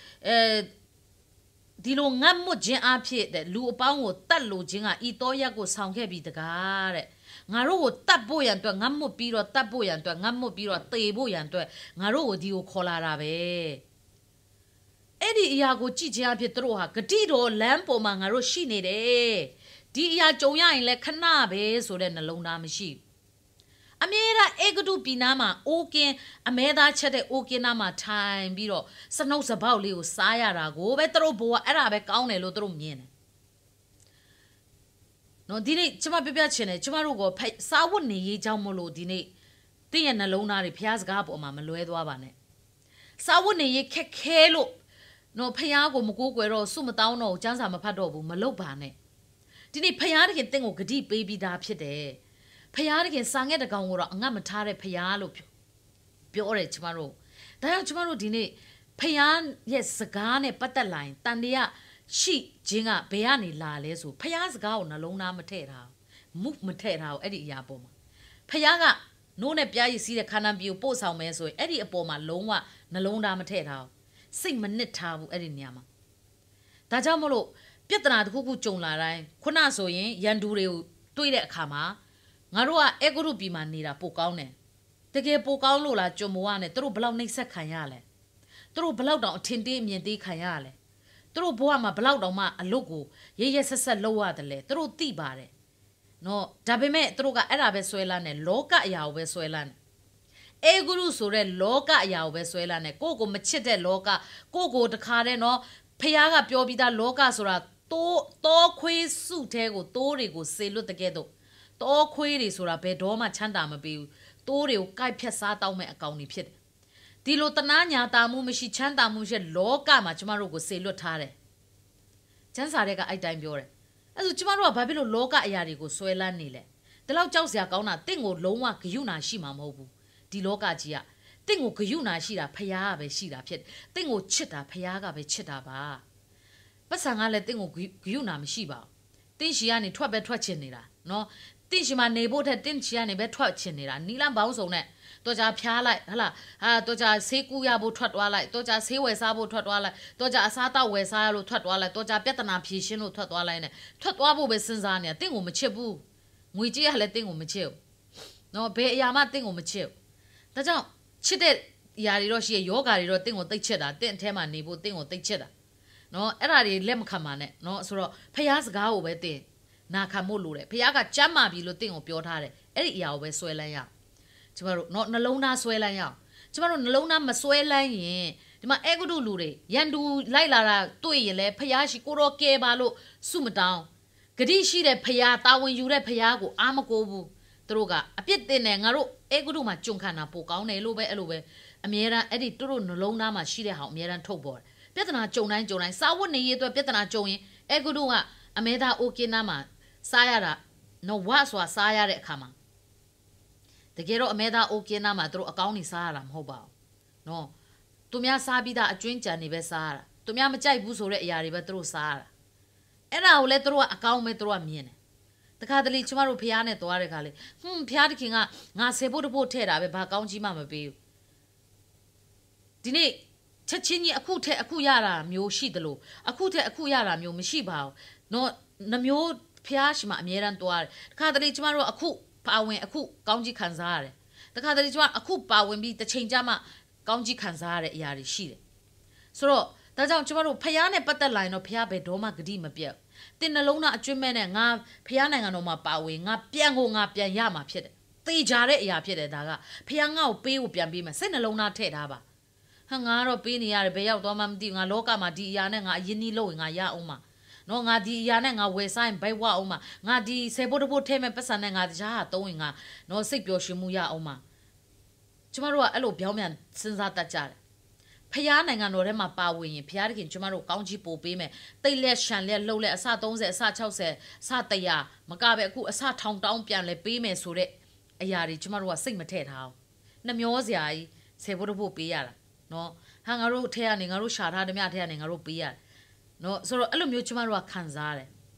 အဲဒီလိုငတ်မွတ်ခြင်းအဖြစ်တဲ့လူအပေါင်းကိုတတ်လို့ခြင်းကဤတော်ရက်ကိုဆောင်ခဲ့ပြီးတကားတဲ့ငါတို့ကိုတတ်ဖို့ရန်အတွက်ငတ်မွတ်ပြီးတော့တတ်ဖို့ရန်အတွက်ငတ်မွတ်ပြီးတော့သေဖို့ရန်အတွက်ငါတို့ကိုဒီကိုခေါ်လာတာပဲအဲ့ဒီအရာကိုကြည့်ခြင်းအဖြစ်သူတို့ဟာဂတိတော်လမ်းပေါ်မှာငါတို့ရှိနေတယ်ဒီအရာကြုံရရင်လည်းခဏပဲဆိုတဲ့နှလုံးသားမရှိအမြဲတမ်းအေဂတုပီနာမှာအိုကင်အမဲသားချက်တဲ့အိုကင်နာမှာထိုင်ပြီးတော့စနှုတ်စပေါက်လေးကိုစားရတာကိုပဲသူတို့ဘိုးကအဲ့ဒါပဲကောင်းတယ်လို့သူတို့မြင်တယ်နော်ဒီနေ့ကျမပြပြချင်တယ်ကျမတို့ကစာဝတ်နေရေးကြောင်းမလို့ဒီနေ့တင့်ရဲ့နှလုံးသားတွေဖျားစကားပေါ်မှာမလွဲသွားပါနဲ့စာဝတ်နေရေးခက်ခဲလို့နော်ဖျားကိုမကိုးကွယ်တော့စုမတောင်းတော့ကျန်းစာမဖတ်တော့ဘူးမလုပ်ပါနဲ့ဒီနေ့ဖျားတခင်တင့်ကိုဂတိပေးပြီးသားဖြစ်တယ်ဖျားတခင်စာငဲ့တကောင်ကိုတော့အငတ်မထားတဲ့ဖျားလို့ပြောတယ်ကျမတို့ဒါကြောင့်ကျမတို့ဒီနေ့ဖျားရဲ့စကားနဲ့ပတ်သက်လာရင်တန်တရားရှိခြင်းကဘယ်ကနေလာလဲဆိုဖျားစကားကိုနှလုံးသားမထည့်တာမုမထည့်တာအဲ့ဒီအရာပေါ်မှာဖျားကနိုးနဲ့ပြားရည်စီးတဲ့ခန္ဓာပြူပို့ဆောင်မဲဆိုရင်အဲ့ဒီအပေါ်မှာလုံးဝနှလုံးသားမထည့်တာစိတ်မနစ်ထားဘူးအဲ့ဒီနေရာမှာဒါကြောင့်မလို့ပြဿနာတစ်ခုခုကြုံလာတိုင်းခုနဆိုရင်ရန်သူတွေကိုတွေးတဲ့အခါမှာငါတို့ကအေဂရုပီမှာနေတာပိုကောင်းတယ်တကယ်ပိုကောင်းလို့လားကြုံမဝနဲ့သူတို့ဘလောက်နှိပ်စက်ခံရလဲသူတို့ဘလောက်တောင်အထင်သေးအမြင်သေးခံရလဲသူတို့ဘဝမှာဘလောက်တောင်မှအလုတ်ကိုရရဆက်ဆက်လုပ်ရတယ်လေသူတို့သိပါတယ်နော်ဒါပေမဲ့သူတို့ကအဲ့ဒါပဲဆွဲလန်းတယ်လောကအရာကိုပဲဆွဲလန်းတယ်အေဂရုဆိုတဲ့လောကအရာကိုပဲဆွဲလန်းတယ်ကိုကိုမချစ်တဲ့လောကကိုကိုတခါတည်းနော်ဖះကပြောပြီးသားလောကဆိုတာတိုးတောခွေးစုထဲကိုတိုးတွေကိုစေလွတ်တဲ့ကဲ့သို့တောခွေးတွေဆိုတာဘယ်တော့မှချမ်းသာမပေးဘူးတိုးတွေကိုကိုက်ဖြတ်စားတောင်းမဲ့အကောင်တွေဖြစ်တယ်ဒီလိုတနာညာတာမှုမရှိချမ်းသာမှုရှိလောကမှာကျမတို့ကိုစေလွတ်ထားတယ်ကျမ်းစာတွေကအဲ့တိုင်းပြောတယ်အဲ့ဆိုကျမတို့ကဘာဖြစ်လို့လောကအရာတွေကိုဆွဲလန်းနေလဲဒီလောက်ကြောက်စရာကောင်းတာတင့်ကိုလုံးဝဂယုဏရှိမှာမဟုတ်ဘူးဒီလောကကြီးကတင့်ကိုဂယုဏရှိတာဖះကပဲရှိတာဖြစ်တင့်ကိုချစ်တာဖះကပဲချစ်တာပါပတ်စံကလည်းတင့်ကိုဂယုဏမရှိပါဘူးတင့်ရှိကနေထွက်ပဲထွက်ချင်နေတာနော်တင့်ရှိမှာနေဖို့တဲ့တင့်ရှိကနေပဲထွက်ချင်နေတာနီလန်ပေါင်းစုံနဲ့တော့ကြဖျားလိုက်ဟလာဟာတော့ကြဆေးကူရဖို့ထွက်သွားလိုက်တော့ကြဆေးဝယ်စားဖို့ထွက်သွားလိုက်တော့ကြအစားတောက်ဝယ်စားရလို့ထွက်သွားလိုက်တော့ကြပြဿနာဖြေရှင်းလို့ထွက်သွားလိုက်နဲ့ထွက်သွားဖို့ပဲစဉ်းစားနေတာတင့်ကိုမချစ်ဘူးငွေကြေးကလည်းတင့်ကိုမချစ်ဘူးနော်ဘယ်အရာမှတင့်ကိုမချစ်ဘူးဒါကြောင့်ချစ်တဲ့အရာတွေတော့ရှိရယောဂါတွေတော့တင့်ကိုသိချစ်တာတင့်အထဲမှာနေဖို့တင့်ကိုသိချစ်တာနော်အဲ့ဒါတွေလက်မခံပါနဲ့နော်ဆိုတော့ဖះစကားကိုပဲတင့်နာခံဖို့လိုတယ်ဖះကကြမ်းမာပြီလို့တင့်ကိုပြောထားတယ်အဲ့ဒီအရာကိုပဲဆွဲလန်းရကျမတို့နော်နှလုံးသားဆွဲလန်းရအောင်ကျမတို့နှလုံးသားမဆွဲလန်းရင်ဒီမှာအေဂုတုလူတွေရန်သူလိုက်လာတာတွေ့ရင်လဲဖះရှိကိုတော့ကဲပါလို့စုမတောင်းဂတိရှိတဲ့ဖះတာဝန်ယူတဲ့ဖះကိုအာမကိုဘူးသူတို့ကအပြစ်တင်တယ်ငါတို့အေဂုတုမှာကြုံခံတာပိုကောင်းတယ်လို့ပဲအဲ့လိုပဲအမြဲတမ်းအဲ့ဒီသူတို့နှလုံးသားမှာရှိတဲ့ဟာအမြဲတမ်းထုတ်ပေါ်တယ်ပြဿနာကြုံတိုင်းကြုံတိုင်းစာဝတ်နေရေးအတွက်ပြဿနာကြုံရင်အေဂုတုကအမဲသားအိုကင်းနာမှာစားရတာနော်ဝါစွာစားရတဲ့အခါမှာတကယ်တော့အမဲသားအိုကင်းနာမှာသူတို့အကောင်းကြီးစားရတာမဟုတ်ပါဘူးနော်သူများစားပြီးသားအကျွင်းကြံနေပဲစားရတာသူများမကြိုက်ဘူးဆိုတဲ့အရာတွေပဲသူတို့စားရတာအဲ့ဒါကိုလည်းသူတို့ကအကောင်းပဲသူတို့ကမြင်တယ်တခါတလေကျမတို့ဖះနဲ့သွားတဲ့ခါလေဟွန်းဖះတခင်ကငါဆေဖို့တဖို့ထဲ့တာပဲဘာကောင်းကြီးမှမပေးဘူးဒီနေ့ချက်ချင်းကြီးအခုထက်အခုရတာမျိုးရှိတယ်လို့အခုထက်အခုရတာမျိုးမရှိပါဘူးနော်နှမျိုးဖះရှိမှအမြဲတမ်းသွားတယ်တခါတလေကျမတို့အခုပါဝင်အခုကောင်းကြီးခံစားရတယ်တခါတလေကျမအခုပါဝင်ပြီးတစ်ချိန်ကြာမှကောင်းကြီးခံစားရတဲ့အရာတွေရှိတယ်ဆိုတော့ဒါကြောင့်ကျမတို့ဖះနဲ့ပတ်သက်လာရင်တော့ဖះဘယ်တော့မှဂတိမပြတ်တင်နှလုံးသားအကျွမ်းမဲ့နဲ့ငါဖះနိုင်ငံတော်မှာပါဝင်ငါပြန်ကိုငါပြန်ရမှာဖြစ်တယ်သေချာတဲ့အရာဖြစ်တယ်ဒါကဖះငါ့ကိုပေးကိုပြန်ပေးမယ်စိတ်နှလုံးသားထည့်ထားပါဟာငါတော့ပေးနေရတယ်ဘယ်ရောက်သွားမှမသိဘူးငါလောကမှာဒီအရာနဲ့ငါအရင်ကြီးလို့ငါရအောင်မှာနော်ငါဒီအရာနဲ့ငါဝယ်ဆိုင်ဘိုက်ဝအောင်မှာငါဒီဆေဖို့တဖို့ထဲမဲ့ပတ်စံနဲ့ငါတခြားဟာသုံးရင်ငါနော်စိတ်ပျော်ရွှင်မှုရအောင်မှာကျမတို့ကအဲ့လိုပြောင်းပြန်စဉ်းစားတတ်ကြတယ်ဖះနိုင်ငံတော်ထဲမှာပါဝင်ရင်ဖះတခင်ကျမတို့ကောင်းကြီးပို့ပေးမယ်တိတ်လက်ရှန်လက်လှုပ်လက်အစသုံးဆယ်အစ၆ဆယ်အစတရာမကပဲအခုအစထောင်တောင်းပြန်လဲပေးမယ်ဆိုတဲ့အရာတွေကျမတို့ကစိတ်မထည့်ထားအောင်နှမျောစရာကြီးဆေဖို့တဖို့ပေးရတာနော်ဟာငါတို့ထဲကနေငါတို့ရှာထားတဲ့မြထဲကနေငါတို့ပေးရတယ်နော်ဆိုတော့အဲ့လိုမျိုးကျမတို့ကခံစားရတယ်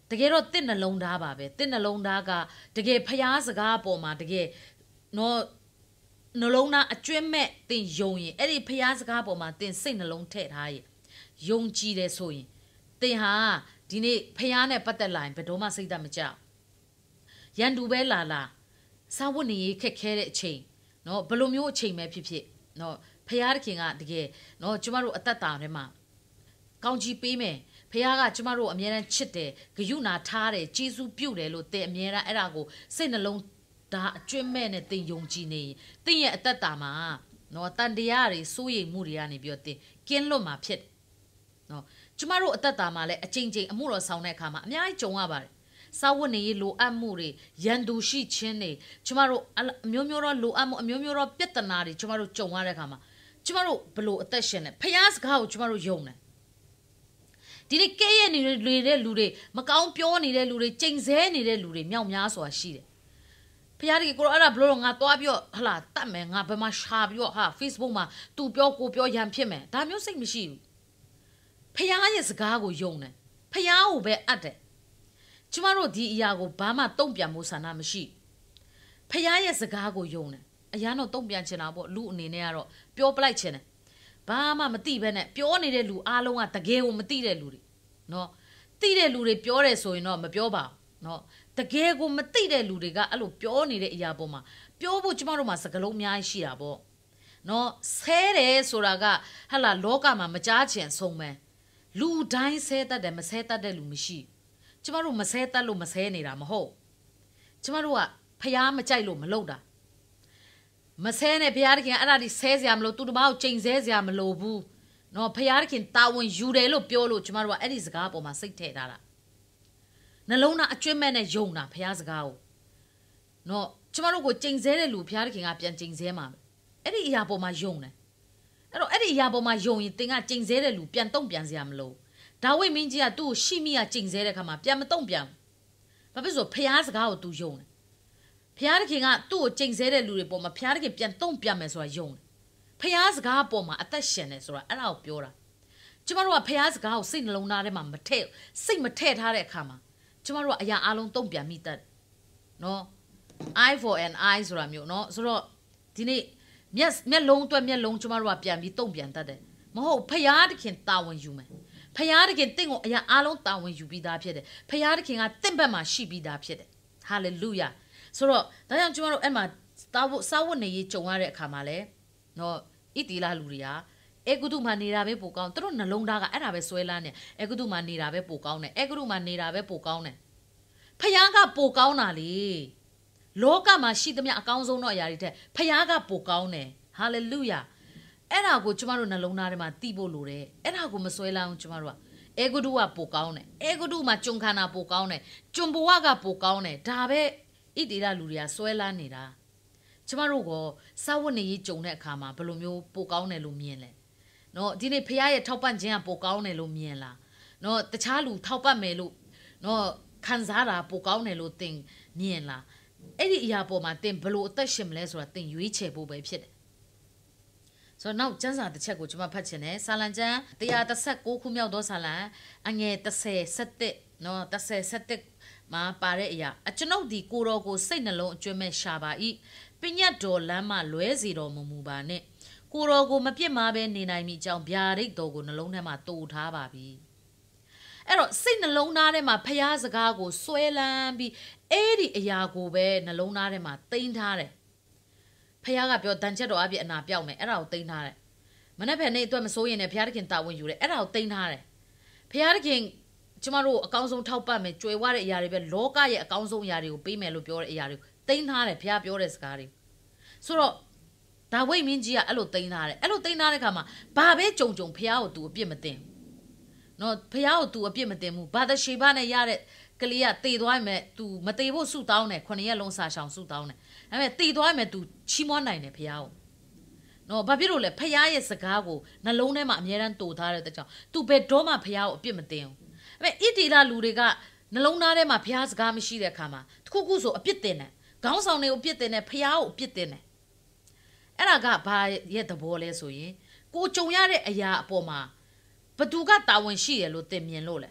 တကယ်တော့တစ်နှလုံးသားပါပဲတစ်နှလုံးသားကတကယ်ဖျားစကားအပေါ်မှာတကယ်နော်နှလုံးသားအကျွမ်းမဲ့တင်ယုံရင်အဲ့ဒီဖျားစကားပေါ်မှာတင်စိတ်နှလုံးထည့်ထားရင်ယုံကြည်တယ်ဆိုရင်တင်ဟာဒီနေ့ဖျားနဲ့ပတ်သက်လာရင်ဘယ်တော့မှစိတ်သက်မကြောက်ရန်သူပဲလာလာစာဝတ်နေရေးခက်ခဲတဲ့အချိန်နော်ဘလိုမျိုးအချိန်ပဲဖြစ်ဖြစ်နော်ဖျားတခင်ကတကယ်နော်ကျမတို့အသက်တာထဲမှာကောင်းကြီးပေးမယ်ဖះကကျမတို့အမြဲတမ်းချစ်တယ်ဂယုနာထားတယ်ကျေးဇူးပြုတယ်လို့တင်အမြဲတမ်းအဲ့ဒါကိုစိတ်နှလုံးဒါအကျွင့်မဲ့နဲ့တင်ယုံကြည်နေရင်တင်ရဲ့အသက်တာမှာနော်တန်တရားတွေစိုးရိမ်မှုတွေကနေပြီးတော့တင်ကင်းလွတ်မှာဖြစ်နော်ကျမတို့အသက်တာမှာလည်းအချိန်ချင်းအမှုတော်ဆောင်တဲ့အခါမှာအများကြီးကြုံရပါတယ်စာဝတ်နေရေးလိုအပ်မှုတွေရန်သူရှိခြင်းတွေကျမတို့အမျိုးမျိုးတော့လိုအပ်မှုအမျိုးမျိုးတော့ပြဿနာတွေကျမတို့ကြုံရတဲ့အခါမှာကျမတို့ဘလို့အသက်ရှင်လဲဖះစကားကိုကျမတို့ယုံတယ်ဒီနေ့ကဲရနေတဲ့လူတွေမကောင်းပြောနေတဲ့လူတွေကြိမ်ဆဲနေတဲ့လူတွေမြောက်များစွာရှိတယ်ဖះတကယ်ကိုအဲ့ဒါဘလို့ငါသွားပြီးတော့ဟလာတတ်မယ်ငါဘယ်မှာရှာပြီးတော့ဟာ Facebook မှာ तू ပြောကိုပြောရန်ဖြစ်မယ်ဒါမျိုးစိတ်မရှိဘူးဖះရဲ့စကားကိုယုံတယ်ဖះကိုပဲအပ်တယ်ကျမတို့ဒီအရာကိုဘာမှတုံ့ပြန်မှုဆန္ဒမရှိဖះရဲ့စကားကိုယုံတယ်အရာတော့တုံ့ပြန်ချင်တာပေါ့လူအနေနဲ့ကတော့ပြောပလိုက်ချင်တယ်ဘာမှမသိဘဲနဲ့ပြောနေတဲ့လူအားလုံးကတကယ်ကိုမသိတဲ့လူတွေနော်သိတဲ့လူတွေပြောတယ်ဆိုရင်တော့မပြောပါဘူးနော်တကယ်ကိုမသိတဲ့လူတွေကအဲ့လိုပြောနေတဲ့အရာပေါ်မှာပြောဖို့ကျမတို့မှာစကားလုံးအများကြီးရှိတာပေါ့နော်ဆဲတယ်ဆိုတာကဟလာလောကမှာမကြားချင်ဆုံးပဲလူတိုင်းဆဲတတ်တယ်မဆဲတတ်တဲ့လူမရှိကျမတို့မဆဲတတ်လို့မဆဲနေတာမဟုတ်ကျမတို့ကဖျားမကြိုက်လို့မလုပ်တာမဆဲနဲ့ဖျားတခင်အဲ့ဒါဒီဆဲစရာမလိုသူတမအောင်ချိန်ဆဲစရာမလိုဘူးနော်ဖျားတခင်တာဝန်ယူတယ်လို့ပြောလို့ကျမတို့ကအဲ့ဒီစကားပေါ်မှာစိတ်ထည့်ထားတာနှလုံးသားအကျွင့်မဲ့နဲ့ယုံတာဖျားစကားကိုနော်ကျမတို့ကိုချိန်ဆဲတဲ့လူဖျားတခင်ကပြန်ချိန်ဆဲမှာအဲ့ဒီအရာပေါ်မှာယုံတယ်အဲ့တော့အဲ့ဒီအရာပေါ်မှာယုံရင်တင်ကချိန်ဆဲတဲ့လူပြန်တုံ့ပြန်စရာမလိုဒါဝိမင်းကြီးကသူ့ကိုရှိမိကချိန်ဆဲတဲ့ခါမှာပြန်မတုံ့ပြန်ဘာဖြစ်လို့ဖျားစကားကိုသူယုံတယ်ဖျားတခင်ကသူ့ကိုချိန်ဆဲတဲ့လူတွေပေါ်မှာဖျားတခင်ပြန်တုံ့ပြန်မယ်ဆိုတာယုံတယ်ဖျားစကားပေါ်မှာအသက်ရှင်တယ်ဆိုတာအဲ့ဒါကိုပြောတာကျမတို့ကဖျားစကားကိုစိတ်နှလုံးသားထဲမှာမထည့်စိတ်မထည့်ထားတဲ့အခါမှာကျမတို့ကအရာအလုံးတုံ့ပြန်မိတတ်နော် eye for an eye ဆိုတာမျိုးနော်ဆိုတော့ဒီနေ့မျက်မျက်လုံးအတွက်မျက်လုံးကျမတို့ကပြန်ပြီးတုံ့ပြန်တတ်တယ်မဟုတ်ဖျားတခင်တာဝန်ယူမယ်ဖျားတခင်တင့်ကိုအရာအလုံးတာဝန်ယူပြီးသားဖြစ်တယ်ဖျားတခင်ကတင့်ဘက်မှာရှိပြီးသားဖြစ်တယ်ဟာလေလုယာဆိုတော့ဒါကြောင့်ကျမတို့အဲ့မှာစာဝတ်စာဝတ်နေရေးကြုံရတဲ့အခါမှာလဲနော်ဣတီလာလူတွေကအေဂုတုမှာနေတာပဲပိုကောင်းသူတို့နှလုံးသားကအဲ့ဒါပဲဆွဲလန်းနေအေဂုတုမှာနေတာပဲပိုကောင်းတယ်အေဂုတုမှာနေတာပဲပိုကောင်းတယ်ဖျားကပိုကောင်းတာလေလောကမှာရှိသမျှအကောင်းဆုံးသောအရာတွေတဲ့ဖျားကပိုကောင်းတယ်ဟာလေလုယာအဲ့ဒါကိုကျမတို့နှလုံးသားထဲမှာသိဖို့လိုတယ်အဲ့ဒါကိုမဆွဲလန်းဘူးကျမတို့ကအေဂုတုကပိုကောင်းတယ်အေဂုတုမှာကျွန်ခန္ဓာပိုကောင်းတယ်ကျွန်ဘဝကပိုကောင်းတယ်ဒါပဲဣတိရလူတွေကဆွဲလန်းနေတာကျမတို့ကစာဝတ်နေရေးကြုံတဲ့အခါမှာဘယ်လိုမျိုးပိုကောင်းတယ်လို့မြင်လဲနော်ဒီနေ့ဖခင်ရဲ့ထောက်ပံ့ခြင်းကပိုကောင်းတယ်လို့မြင်လားနော်တခြားလူထောက်ပံ့မယ်လို့နော်ခံစားတာပိုကောင်းတယ်လို့သင်မြင်လားအဲ့ဒီအရာပေါ်မှာသင်ဘယ်လိုအသက်ရှင်မလဲဆိုတာသင်ရွေးချယ်ဖို့ပဲဖြစ်တယ်ဆိုတော့နောက်ကျမ်းစာတစ်ချက်ကိုကျွန်မဖတ်ချင်တယ်စာလံကျမ်းone thirty-nineခုမြောက်သောစာလံအငယ်ten seventeenနော်ten seventeenမှာပါတဲ့အရာအကျွန်ုပ်ဒီကိုတော်ကိုစိတ်နှလုံးအကျွမ်းမဲ့ရှာပါ၏ပညတ်တော်လမ်းမှလွဲစီတော်မမူပါနဲ့ကိုတော်ကိုမပြစ်မှားပဲနေနိုင်မိကြောင်းဗျာဒိတ်တော်ကိုနှလုံးထဲမှာတူထားပါပြီအဲ့တော့စိတ်နှလုံးသားထဲမှာဖျားစကားကိုဆွဲလန်းပြီးအဲ့ဒီအရာကိုပဲနှလုံးသားထဲမှာတိမ့်ထားတယ်ဖျားကပြောတန်ချက်တော်အပြည့်အနာပြောက်မယ်အဲ့ဒါကိုတိမ့်ထားတယ်မနေ့ဖက်နေ့အတွက်မစိုးရင်လည်းဖျားတခင်တာဝန်ယူတယ်အဲ့ဒါကိုတိမ့်ထားတယ်ဖျားတခင်ကျမတို့အကောင်းဆုံးထောက်ပံ့မယ်ကြွယ်ဝတဲ့အရာတွေပဲလောကရဲ့အကောင်းဆုံးအရာတွေကိုပေးမယ်လို့ပြောတဲ့အရာတွေကိုတိမ့်ထားတယ်ဖျားပြောတဲ့စကားတွေဆိုတော့ဒါဝိမင်းကြီးကအဲ့လိုတိမ့်ထားတယ်အဲ့လိုတိမ့်ထားတဲ့ခါမှာဘာပဲကြုံကြုံဖျားကိုသူအပြစ်မတင်နော်ဖျားကိုသူအပြစ်မတင်ဘူးဘာသာရှေဘနဲ့ရတဲ့ကလေးကတေသွားမယ်သူမတေဖို့ဆုတောင်းတယ်ခုနှစ်ရက်လုံးစာရှောင်ဆုတောင်းတယ်ဒါပေမဲ့တေသွားမယ်သူချီးမွမ်းနိုင်တယ်ဖျားကိုနော်ဘာဖြစ်လို့လဲဖျားရဲ့စကားကိုနှလုံးထဲမှာအမြဲတမ်းတူထားတဲ့တကြောင်သူဘယ်တော့မှဖျားကိုအပြစ်မတင်ဘူးဒါပေမဲ့ဣတိလလူတွေကနှလုံးသားထဲမှာဖျားစကားမရှိတဲ့အခါမှာတခုခုဆိုအပြစ်တင်တယ်ခေါင်းဆောင်တွေကိုအပြစ်တင်တယ်ဖျားကိုအပြစ်တင်တယ်အဲ့ဒါကဘာရဲ့သဘောလဲဆိုရင်ကိုကြုံရတဲ့အရာအပေါ်မှာဘသူကတာဝန်ရှိရလို့သင်မြင်လို့လဲတ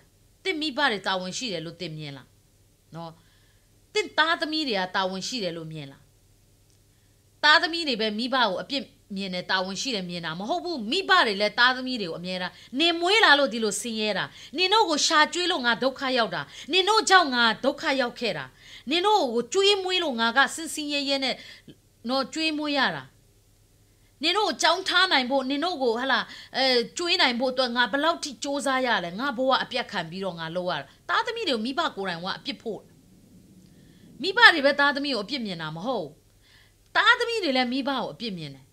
တင်မိဘတွေတာဝန်ရှိတယ်လို့တင်မြင်လားနော်တင်သားသမီးတွေကတာဝန်ရှိတယ်လို့မြင်လားသားသမီးတွေပဲမိဘကိုအပြစ်မြင်တယ်တာဝန်ရှိတယ်မြင်တာမဟုတ်ဘူးမိဘတွေလည်းသားသမီးတွေကိုအမြဲတမ်းနေမွေးလာလို့ဒီလိုဆင်းရဲတာနင်တို့ကိုရှာကျွေးလို့ငါဒုက္ခရောက်တာနင်တို့ကြောင့်ငါဒုက္ခရောက်ခဲ့တာနင်တို့ကိုကျွေးမွေးလို့ငါကစင်စင်ရဲရဲနဲ့နော်ကျွေးမွေးရတာနင်တို့ကြောင်းထားနိုင်ဖို့နင်တို့ကိုဟလာအဲကျွေးနိုင်ဖို့အတွက်ငါဘယ်လောက်ထိစ조사ရလဲငါဘဝအပြတ်ခံပြီးတော့ငါလုပ်ရတာသားသမီးတွေကိုမိဘကိုယ်တိုင်ကအပြစ်ဖို့မိဘတွေပဲသားသမီးကိုအပြစ်မြင်တာမဟုတ်သားသမီးတွေလည်းမိဘကိုအပြစ်မြင်တယ်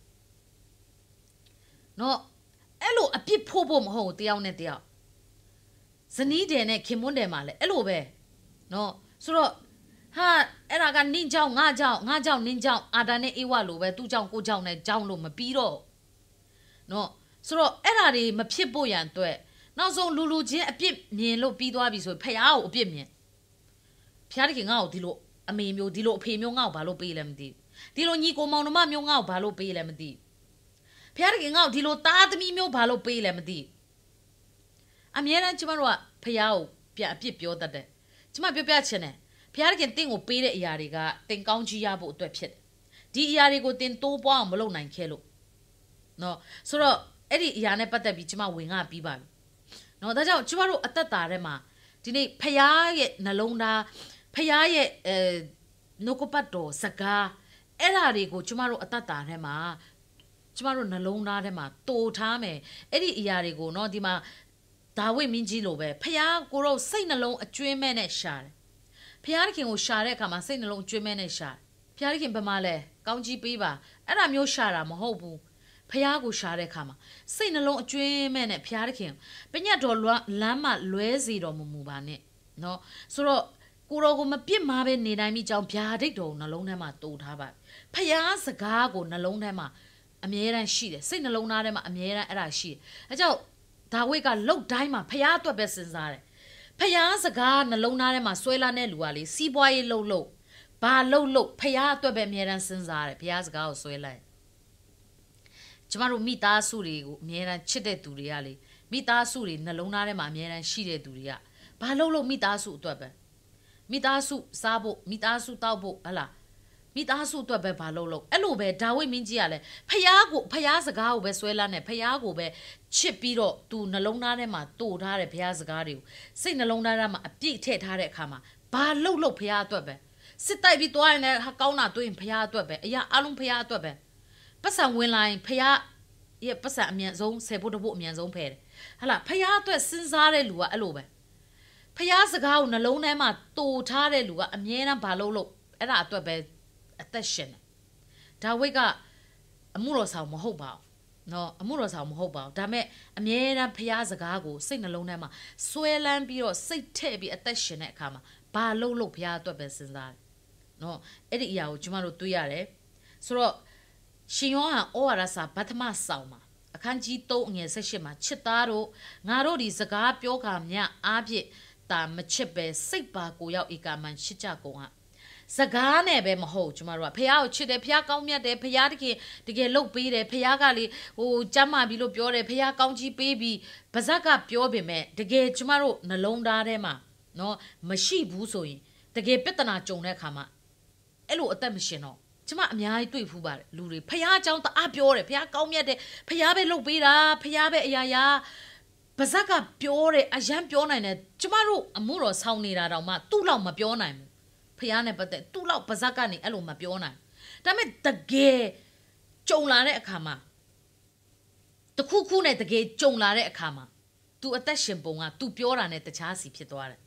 နော်အဲ့လိုအပြစ်ဖို့ဖို့မဟုတ်တယောက်နဲ့တယောက်ဇနီးတယ်နဲ့ခင်မွန်းတယ်မှာလည်းအဲ့လိုပဲနော်ဆိုတော့ဟာအဲ့ဒါကနင်းကြောင့်ငါကြောင့်ငါကြောင့်နင်းကြောင့်အာဒါနဲ့အေဝလိုပဲသူ့ကြောင့်ကိုကြောင့်နဲ့ကြောင့်လို့မပြီးတော့နော်ဆိုတော့အဲ့ဒါတွေမဖြစ်ဖို့ရန်အတွက်နောက်ဆုံးလူလူချင်းအပြစ်မြင်လို့ပြီးသွားပြီဆိုဖះကိုအပြစ်မြင်ဖះတခင်ငါ့ကိုဒီလိုအမေမျိုးဒီလိုအဖေမျိုးငါ့ကိုဘာလို့ပေးလဲမသိဒီလိုညီကိုမောင်နှမမျိုးငါ့ကိုဘာလို့ပေးလဲမသိဖះတခင်ငါ့ကိုဒီလိုသားသမီးမျိုးဘာလို့ပေးလဲမသိအမြဲတမ်းကျမတို့ကဖះကိုပြန်အပြစ်ပြောတတ်တယ်ကျမပြောပြချင်တယ်ဖះတခင်တင့်ကိုပေးတဲ့အရာတွေကတင်ကောင်းကြီးရဖို့အတွက်ဖြစ်တယ်ဒီအရာတွေကိုတင်တိုးပွားအောင်မလုပ်နိုင်ခဲ့လို့နော်ဆိုတော့အဲ့ဒီအရာနဲ့ပတ်သက်ပြီးကျမဝင်ငါပြီးပါပြီနော်ဒါကြောင့်ကျမတို့အသက်တာထဲမှာဒီနေ့ဖះရဲ့နှလုံးသားဖះရဲ့အဲနှုတ်ကပတ်တော်စကားအဲ့ဓာတွေကိုကျမတို့အသက်တာထဲမှာကျမတို့နှလုံးသားထဲမှာတိုးထားမယ်အဲ့ဒီအရာတွေကိုနော်ဒီမှာဒါဝိမင်းကြီးလိုပဲဖះကိုတော့စိတ်နှလုံးအကျွင်းမဲ့နဲ့ရှာတယ်ဖះခင်ကိုရှာတဲ့အခါမှာစိတ်နှလုံးအကျွင်းမဲ့နဲ့ရှာဖះခင်ဘယ်မှာလဲကောင်းကြီးပေးပါအဲ့ဒါမျိုးရှာတာမဟုတ်ဘူးဖះကိုရှာတဲ့အခါမှာစိတ်နှလုံးအကျွင်းမဲ့နဲ့ဖះခင်ပညတ်တော်လမ်းမှာလွဲစီတော်မမူပါနဲ့နော်ဆိုတော့ကိုတော်ကိုမပြစ်မှားပဲနေတိုင်းမိကြောင်းဗျာဒိတ်တော်နှလုံးထဲမှာတိုးထားပါဖះစကားကိုနှလုံးထဲမှာအမြဲတမ်းရှိတယ်စိတ်နှလုံးသားထဲမှာအမြဲတမ်းအဲ့ဒါရှိတယ်အဲကြောင့်ဒါဝိဒ်ကလှုပ်တိုင်းမှာဖះအတွက်ပဲစဉ်းစားတယ်ဖះစကားနှလုံးသားထဲမှာဆွဲလာတဲ့လူကလေစီးပွားရေးလှုပ်လှုပ်ဘာလှုပ်လှုပ်ဖះအတွက်ပဲအမြဲတမ်းစဉ်းစားတယ်ဖះစကားကိုဆွဲလိုက်ကျမတို့မိသားစုတွေကိုအမြဲတမ်းချစ်တဲ့သူတွေကလေမိသားစုတွေနှလုံးသားထဲမှာအမြဲတမ်းရှိတဲ့သူတွေကဘာလှုပ်လှုပ်မိသားစုအတွက်ပဲမိသားစုစားဖို့မိသားစုတောက်ဖို့ဟလာမိသားစုအတွက်ပဲဘာလှုပ်လှုပ်အဲ့လိုပဲဒါဝိဒ်မင်းကြီးကလည်းဖះကိုဖះစကားကိုပဲဆွဲလာနေဖះကိုပဲချစ်ပြီးတော့သူနှလုံးသားထဲမှာတိုးထားတဲ့ဖះစကားတွေကိုစိတ်နှလုံးသားထဲမှာအပြည့်ထည့်ထားတဲ့အခါမှာဘာလှုပ်လှုပ်ဖះအတွက်ပဲစစ်တိုက်ပြီးသွားရင်လည်းဟာကောင်းတာတွေ့ရင်ဖះအတွက်ပဲအရာအလုံးဖះအတွက်ပဲပတ်စံဝင်လာရင်ဖះရဲ့ပတ်စံအမြန်ဆုံးဆယ်ဖို့တဖို့အမြန်ဆုံးဖယ်တယ်ဟလာဖះအတွက်စဉ်းစားတဲ့လူကအဲ့လိုပဲဖះစကားကိုနှလုံးထဲမှာတိုးထားတဲ့လူကအမြဲတမ်းဘာလှုပ်လှုပ်အဲ့ဒါအတွက်ပဲအသက်ရှင်တယ်ဒါဝိဒ်ကအမှုတော်ဆောင်မဟုတ်ပါဘူးနော်အမှုတော်ဆောင်မဟုတ်ပါဘူးဒါမဲ့အမြဲတမ်းဖះစကားကိုစိတ်နှလုံးထဲမှာဆွဲလန်းပြီးတော့စိတ်ထည့်ပြီးအသက်ရှင်တဲ့အခါမှာဘာလှုပ်လှုပ်ဖះအတွက်ပဲစဉ်းစားတယ်နော်အဲ့ဒီအရာကိုကျမတို့တွေးရတယ်ဆိုတော့ရှင်ယောဟန်ဩဝါဒစာဗတ္တမဆောင်မှာအခန်းကြီးသုံးအငယ်၁၈မှာချစ်သားတို့ငါတို့ဒီစကားပြောကမြအားဖြင့်တာမချစ်ပဲစိတ်ပါကိုရောက်ဧကမှန်ချစ်ကြကုန်ဟာစကားနဲ့ပဲမဟုတ်ကျမတို့ကဖះကိုချစ်တယ်ဖះကောင်းမြတ်တယ်ဖះတကယ်တကယ်လှုပ်ပေးတယ်ဖះကလေဟိုကြမ်းမာပြီလို့ပြောတယ်ဖះကောင်းကြီးပေးပြီးဗဇက်ကပြောပေမဲ့တကယ်ကျမတို့နှလုံးသားထဲမှာနော်မရှိဘူးဆိုရင်တကယ်ပြဿနာကြုံတဲ့အခါမှာအဲ့လိုအသက်မရှင်တော့ကျမအများကြီးတွေ့ဖူးပါတယ်လူတွေဖះအကြောင်းတအားပြောတယ်ဖះကောင်းမြတ်တယ်ဖះပဲလှုပ်ပေးတာဖះပဲအရာရာဗဇက်ကပြောတယ်အယံပြောနိုင်တယ်ကျမတို့အမှုတော်ဆောင်းနေတာတောင်မှသူ့လောက်မပြောနိုင်ဘူးဖះနဲ့ပတ်သက်သူ့လောက်ဗဇက်ကနေအဲ့လိုမပြောနိုင်ဒါပေမဲ့တကယ်ကြုံလာတဲ့အခါမှာတခုခုနဲ့တကယ်ကြုံလာတဲ့အခါမှာ तू အသက်ရှင်ပုံက तू ပြောတာနဲ့တခြားစီဖြစ်သွားတယ်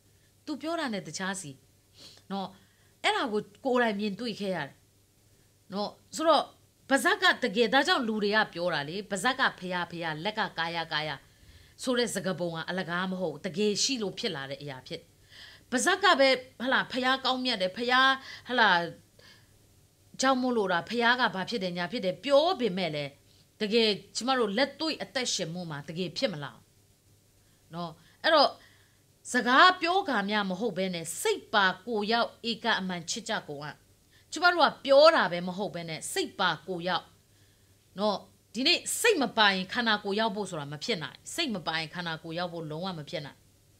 तू ပြောတာနဲ့တခြားစီနော်အဲ့ဒါကိုကိုယ်တိုင်မြင်တွေ့ခဲ့ရတယ်နော်ဆိုတော့ဗဇက်ကတကယ်ဒါကြောင့်လူတွေကပြောတာလေဗဇက်ကဖះဖះလက်ကကာယကာယဆိုတဲ့စကားပုံကအလကားမဟုတ်တကယ်ရှိလို့ဖြစ်လာတဲ့အရာဖြစ်ဗဇက်ကပဲဟလာဖះကောင်းမြတ်တယ်ဖះဟလာကြောက်မို့လို့တာဖះကဘာဖြစ်တယ်ညာဖြစ်တယ်ပြောပေမဲ့လေတကယ်ကျမတို့လက်တွေ့အသက်ရှင်မှုမှာတကယ်ဖြစ်မလားနော်အဲ့တော့စကားပြောကများမဟုတ်ဘဲနဲ့စိတ်ပါကိုရောက်ဧကအမှန်ချစ်ကြကုန်อ่ะကျမတို့ကပြောတာပဲမဟုတ်ဘဲနဲ့စိတ်ပါကိုရောက်နော်ဒီနေ့စိတ်မပါရင်ခန္ဓာကိုယ်ရောက်ဖို့ဆိုတာမဖြစ်နိုင်စိတ်မပါရင်ခန္ဓာကိုယ်ရောက်ဖို့လုံးဝမဖြစ်နိုင်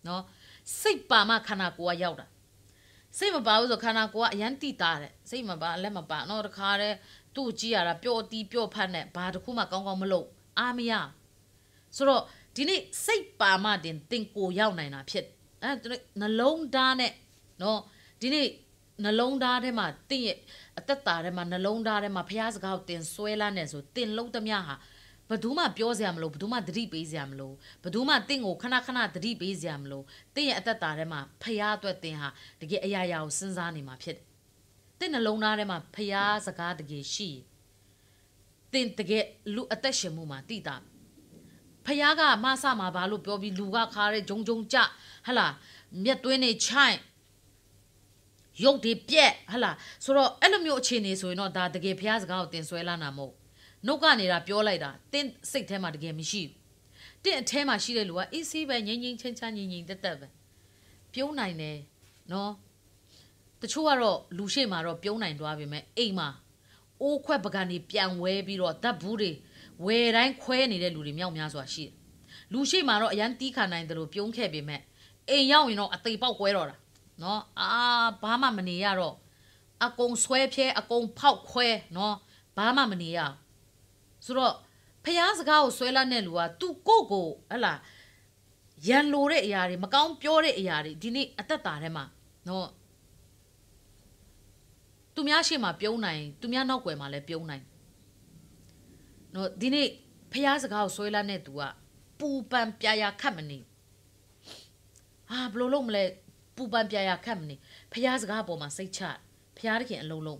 နော်စိတ်ပါမှခန္ဓာကိုယ်ကရောက်တာစိတ်မပါဘူးဆိုခန္ဓာကိုယ်ကအရန်တိတာတဲ့စိတ်မပါလက်မပါနော်တခါတည်းသူ့ကြည့်ရတာပျော့တီးပျော့ဖတ်နဲ့ဘာတစ်ခုမှကောင်းကောင်းမလုပ်အားမရဆိုတော့ဒီနေ့စိတ်ပါမှတင်တင်ကိုရောက်နိုင်တာဖြစ်အဲနှလုံးသားနဲ့နော်ဒီနေ့နှလုံးသားထဲမှာတင့်ရဲ့အသက်တာထဲမှာနှလုံးသားထဲမှာဖျားစကားကိုတင်ဆွဲလာနေဆိုတင်လုံးသမျှဟာဘယ်သူမှပြောစရာမလိုဘယ်သူမှသတိပေးစရာမလိုဘယ်သူမှတင့်ကိုခဏခဏသတိပေးစရာမလိုတင့်ရဲ့အသက်တာထဲမှာဖျားအတွက်တင်ဟာတကယ်အရာရာကိုစဉ်းစားနေမှာဖြစ်တင့်နှလုံးသားထဲမှာဖျားစကားတကယ်ရှိတင်တကယ်လူအသက်ရှင်မှုမှာတိတာဖျားကမဆမှာဘာလို့ပြောပြီးလူကခါရဲဂျုံဂျုံကြဟလာမြက်သွင်းနေချိုင်ရုပ်တွေပြက်ဟလာဆိုတော့အဲ့လိုမျိုးအခြေအနေဆိုရင်တော့ဒါတကယ်ဖျားစကားကိုတင်ဆွဲလာတာမဟုတ်နှုတ်ကနေတာပြောလိုက်တာတင်းစိတ်ထဲမှာတကယ်မရှိဘူးတင်းအထဲမှာရှိတဲ့လူကအေးဆေးပဲငြိမ်ငြိမ်ချမ်းချမ်းငြိမ်ငြိမ်တက်တက်ပဲပြုံးနိုင်တယ်နော်တချို့ကတော့လူရှိမှတော့ပြုံးနိုင်သွားပြီမဲ့အိမ်မှာအိုးခွက်ပကံနေပြန်ဝဲပြီးတော့ဓာတ်ဘူးတွေဝယ်တိုင်းခွဲနေတဲ့လူတွေမြောက်များစွာရှိတယ်လူရှိမှတော့အရန်တီးခါနိုင်တယ်လို့ပြုံးခဲ့ပေမဲ့အိမ်ရောက်ရင်တော့အသေးပေါက်ကွဲတော့တာနော်အာဘာမှမနေရတော့အကုံဆွဲဖြဲအကုံဖောက်ခွဲနော်ဘာမှမနေရဆိုတော့ဖျားစကားကိုဆွဲလာတဲ့လူကသူကိုကိုဟလာရန်လိုတဲ့အရာတွေမကောင်းပြောတဲ့အရာတွေဒီနေ့အသက်တာထဲမှာနော်သူများရှေ့မှာပြုံးနိုင်သူများနောက်ွယ်မှာလည်းပြုံးနိုင်နော်ဒီနေ့ဖျားစကားကိုဆွဲလာတဲ့သူကပူပန်ပြာရာခတ်မနေဟာဘလို့လုံးမလဲပူပန်ပြာရာခတ်မနေဖျားစကားပေါ်မှာစိတ်ချဖျားတခင်အလုံးလုံး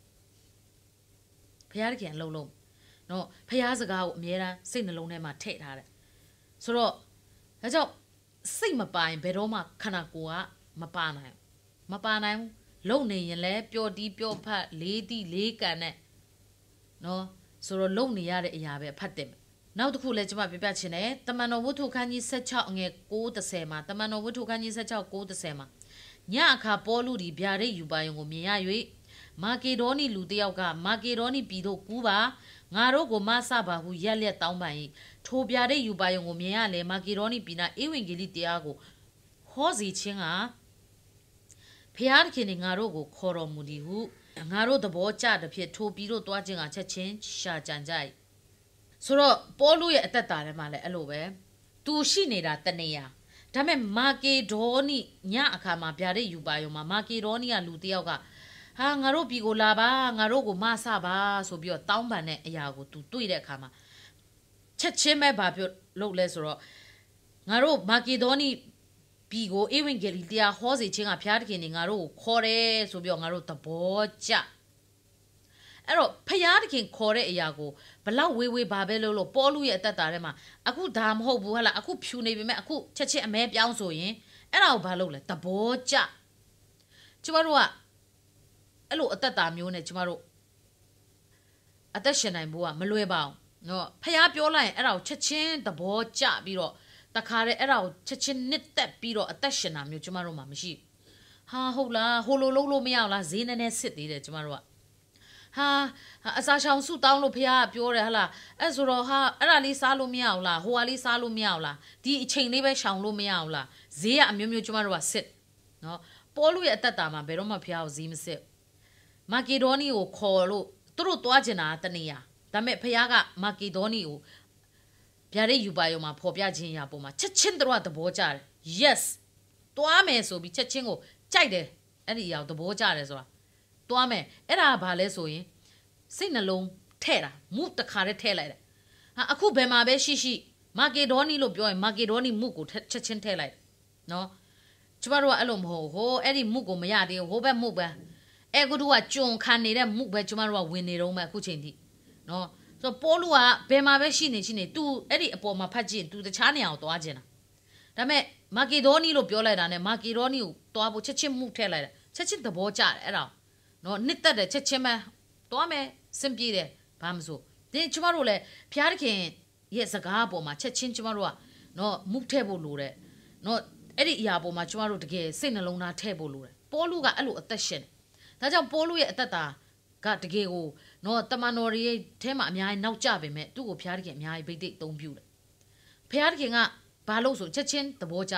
ဖျားတခင်အလုံးလုံးနော်ဖျားစကားကိုအမြဲတမ်းစိတ်နှလုံးထဲမှာထည့်ထားတယ်ဆိုတော့ဒါကြောင့်စိတ်မပိုင်ဘယ်တော့မှခန္ဓာကိုယ်ကမပါနိုင်မပါနိုင်ဘူးလုံနေရင်လည်းပျော်တီးပျော့ဖတ်လေးတီးလေးကန်နဲ့နော်ဆိုတော့လုံနေရတဲ့အရာပဲဖတ်တယ်နောက်တစ်ခုလည်းကျွန်မပြပြချင်တယ်တမန်တော်ဝတ္ထုခန်းကြီး၁၆အငယ်၉၀မှာတမန်တော်ဝတ္ထုခန်းကြီး၁၆ ၉၀မှာညအခါပေါလုဒီဗျာဒိတ်ယူပါယုံကိုမြင်ရ၍မာကေဒေါနီလူတယောက်ကမာကေဒေါနီပြည်သို့ကူးပါငါတို့ကိုမဆပါဟုရက်လက်တောင်းပန်၏ထိုဗျာဒိတ်ယူပါယုံကိုမြင်ရလေမာကေဒေါနီပြည်၌ဧဝံဂေလိတရားကိုဟောစီခြင်းကဖျားခင်ငါတို့ကိုခေါ်တော်မူသည်ဟုငါတို့သဘောကျသည်ဖြစ်ထိုပြည်သို့တွားခြင်းကချက်ချင်းရှာကြံကြ၏ဆိုတော့ပေါလုရဲ့အသက်တာထဲမှာလည်းအဲ့လိုပဲသူရှိနေတာတနေရာဒါပေမဲ့မာကေဒေါနီညအခါမှာဗျာဒိတ်ယူပါယုံမှာမာကေဒေါနီကလူတယောက်ကဟာငါတို့ပြည်ကိုလာပါငါတို့ကိုမဆပါဆိုပြီးတော့တောင်းပန်တဲ့အရာကို तू တွေ့တဲ့အခါမှာချက်ချင်းပဲဘာပြောလုပ်လဲဆိုတော့ငါတို့မာကေဒေါနီပြည်ကိုဧဝံဂေလိတရားဟောစီခြင်းကဖျားတခင်နေငါတို့ကိုခေါ်တယ်ဆိုပြီးတော့ငါတို့သဘောကျအဲ့တော့ဖျားတခင်ခေါ်တဲ့အရာကိုဘလောက်ဝေးဝေးဘာပဲလို့လို့ပေါလုရဲ့အသက်တာထဲမှာအခုဒါမဟုတ်ဘူးဟလားအခုဖြူနေပြီမဲ့အခုချက်ချင်းအမဲပြောင်းဆိုရင်အဲ့ဒါကိုဘာလုပ်လဲသဘောကျကျမတို့ကအဲ့လိုအသက်တာမျိုးနဲ့ကျမတို့အသက်ရှင်နိုင်ဖို့ကမလွယ်ပါဘူးနော်ဖះပြောလိုက်ရင်အဲ့ဒါကိုချက်ချင်းသဘောကျပြီးတော့တခါတည်းအဲ့ဒါကိုချက်ချင်းနစ်သက်ပြီးတော့အသက်ရှင်တာမျိုးကျမတို့မှမရှိဟာဟုတ်လားဟိုလိုလုံးလို့မရအောင်လားဈေးနည်းနည်းစစ်သေးတယ်ကျမတို့ကဟာအစာရှောင်စုတောင်းလို့ဖះကပြောတယ်ဟလားအဲ့ဆိုတော့ဟာအဲ့ဒါလေးစားလို့မရအောင်လားဟိုဟာလေးစားလို့မရအောင်လားဒီအချိန်လေးပဲရှောင်လို့မရအောင်လားဈေးကအမျိုးမျိုးကျမတို့ကစစ်နော်ပေါလုရဲ့အသက်တာမှာဘယ်တော့မှဖះကိုဈေးမစစ်မာကေဒေါနီကိုခေါ်လို့သူတို့တွားကျင်တာတနေရဒါပေမဲ့ဖះကမာကေဒေါနီကိုဗျာဒိတ်ယူပါယုံမှာဖော်ပြခြင်းရပုံမှာချက်ချင်းတို့ကသဘောကျတယ် yes တွားမယ်ဆိုပြီးချက်ချင်းကိုကြိုက်တယ်အဲ့ဒီအရာသဘောကျတယ်ဆိုတာတွားမယ်အဲ့ဒါကဘာလဲဆိုရင်စိတ်နှလုံးထဲ့တာမုတခါတည်းထဲ့လိုက်တယ်ဟာအခုဘယ်မှာပဲရှိရှိမာကေဒေါနီလို့ပြောရင်မာကေဒေါနီမုကိုချက်ချင်းထဲ့လိုက်နော်ကျမတို့ကအဲ့လိုမဟုတ်ဟိုအဲ့ဒီမုကိုမရသေးဘူးဟိုဘက်မုပဲအဲကူတို့ကကြုံခံနေတဲ့မုပဲကျမတို့ကဝင်နေတော့မှအခုချိန်ထိနော်ဆိုပေါလုကဘယ်မှာပဲရှိနေရှိနေ तू အဲ့ဒီအပေါ်မှာဖတ်ကြည့် तू တခြားနေရာကိုသွားခြင်းတာဒါပေမဲ့မာကေဒေါနီလို့ပြောလိုက်တာနဲ့မာကေဒေါနီကိုသွားဖို့ချက်ချင်းမှုထည့်လိုက်တာချက်ချင်းသဘောကျတယ်အဲ့ဒါနော်နှစ်သက်တယ်ချက်ချင်းပဲသွားမယ်စင်ပြေတယ်ဘာမဆိုဒီကျမတို့လည်းဖျားတခင်ရဲ့စကားအပေါ်မှာချက်ချင်းကျမတို့ကနော်မှုထည့်ဖို့လိုတယ်နော်အဲ့ဒီအရာပေါ်မှာကျမတို့တကယ်စိတ်နှလုံးသားထည့်ဖို့လိုတယ်ပေါလုကအဲ့လိုအသက်ရှင်ဒါကြောင့်ပေါလုရဲ့အသက်တာကတကယ်ကိုနော်တမန်တော်ရဲ့အဲမှာအများကြီးနောက်ကျပေမဲ့သူ့ကိုဖျားတခင်အများကြီးဗိတ်သိက်အသုံးပြုတယ်ဖျားတခင်ကဘာလို့ဆိုချက်ချင်းသဘောကျ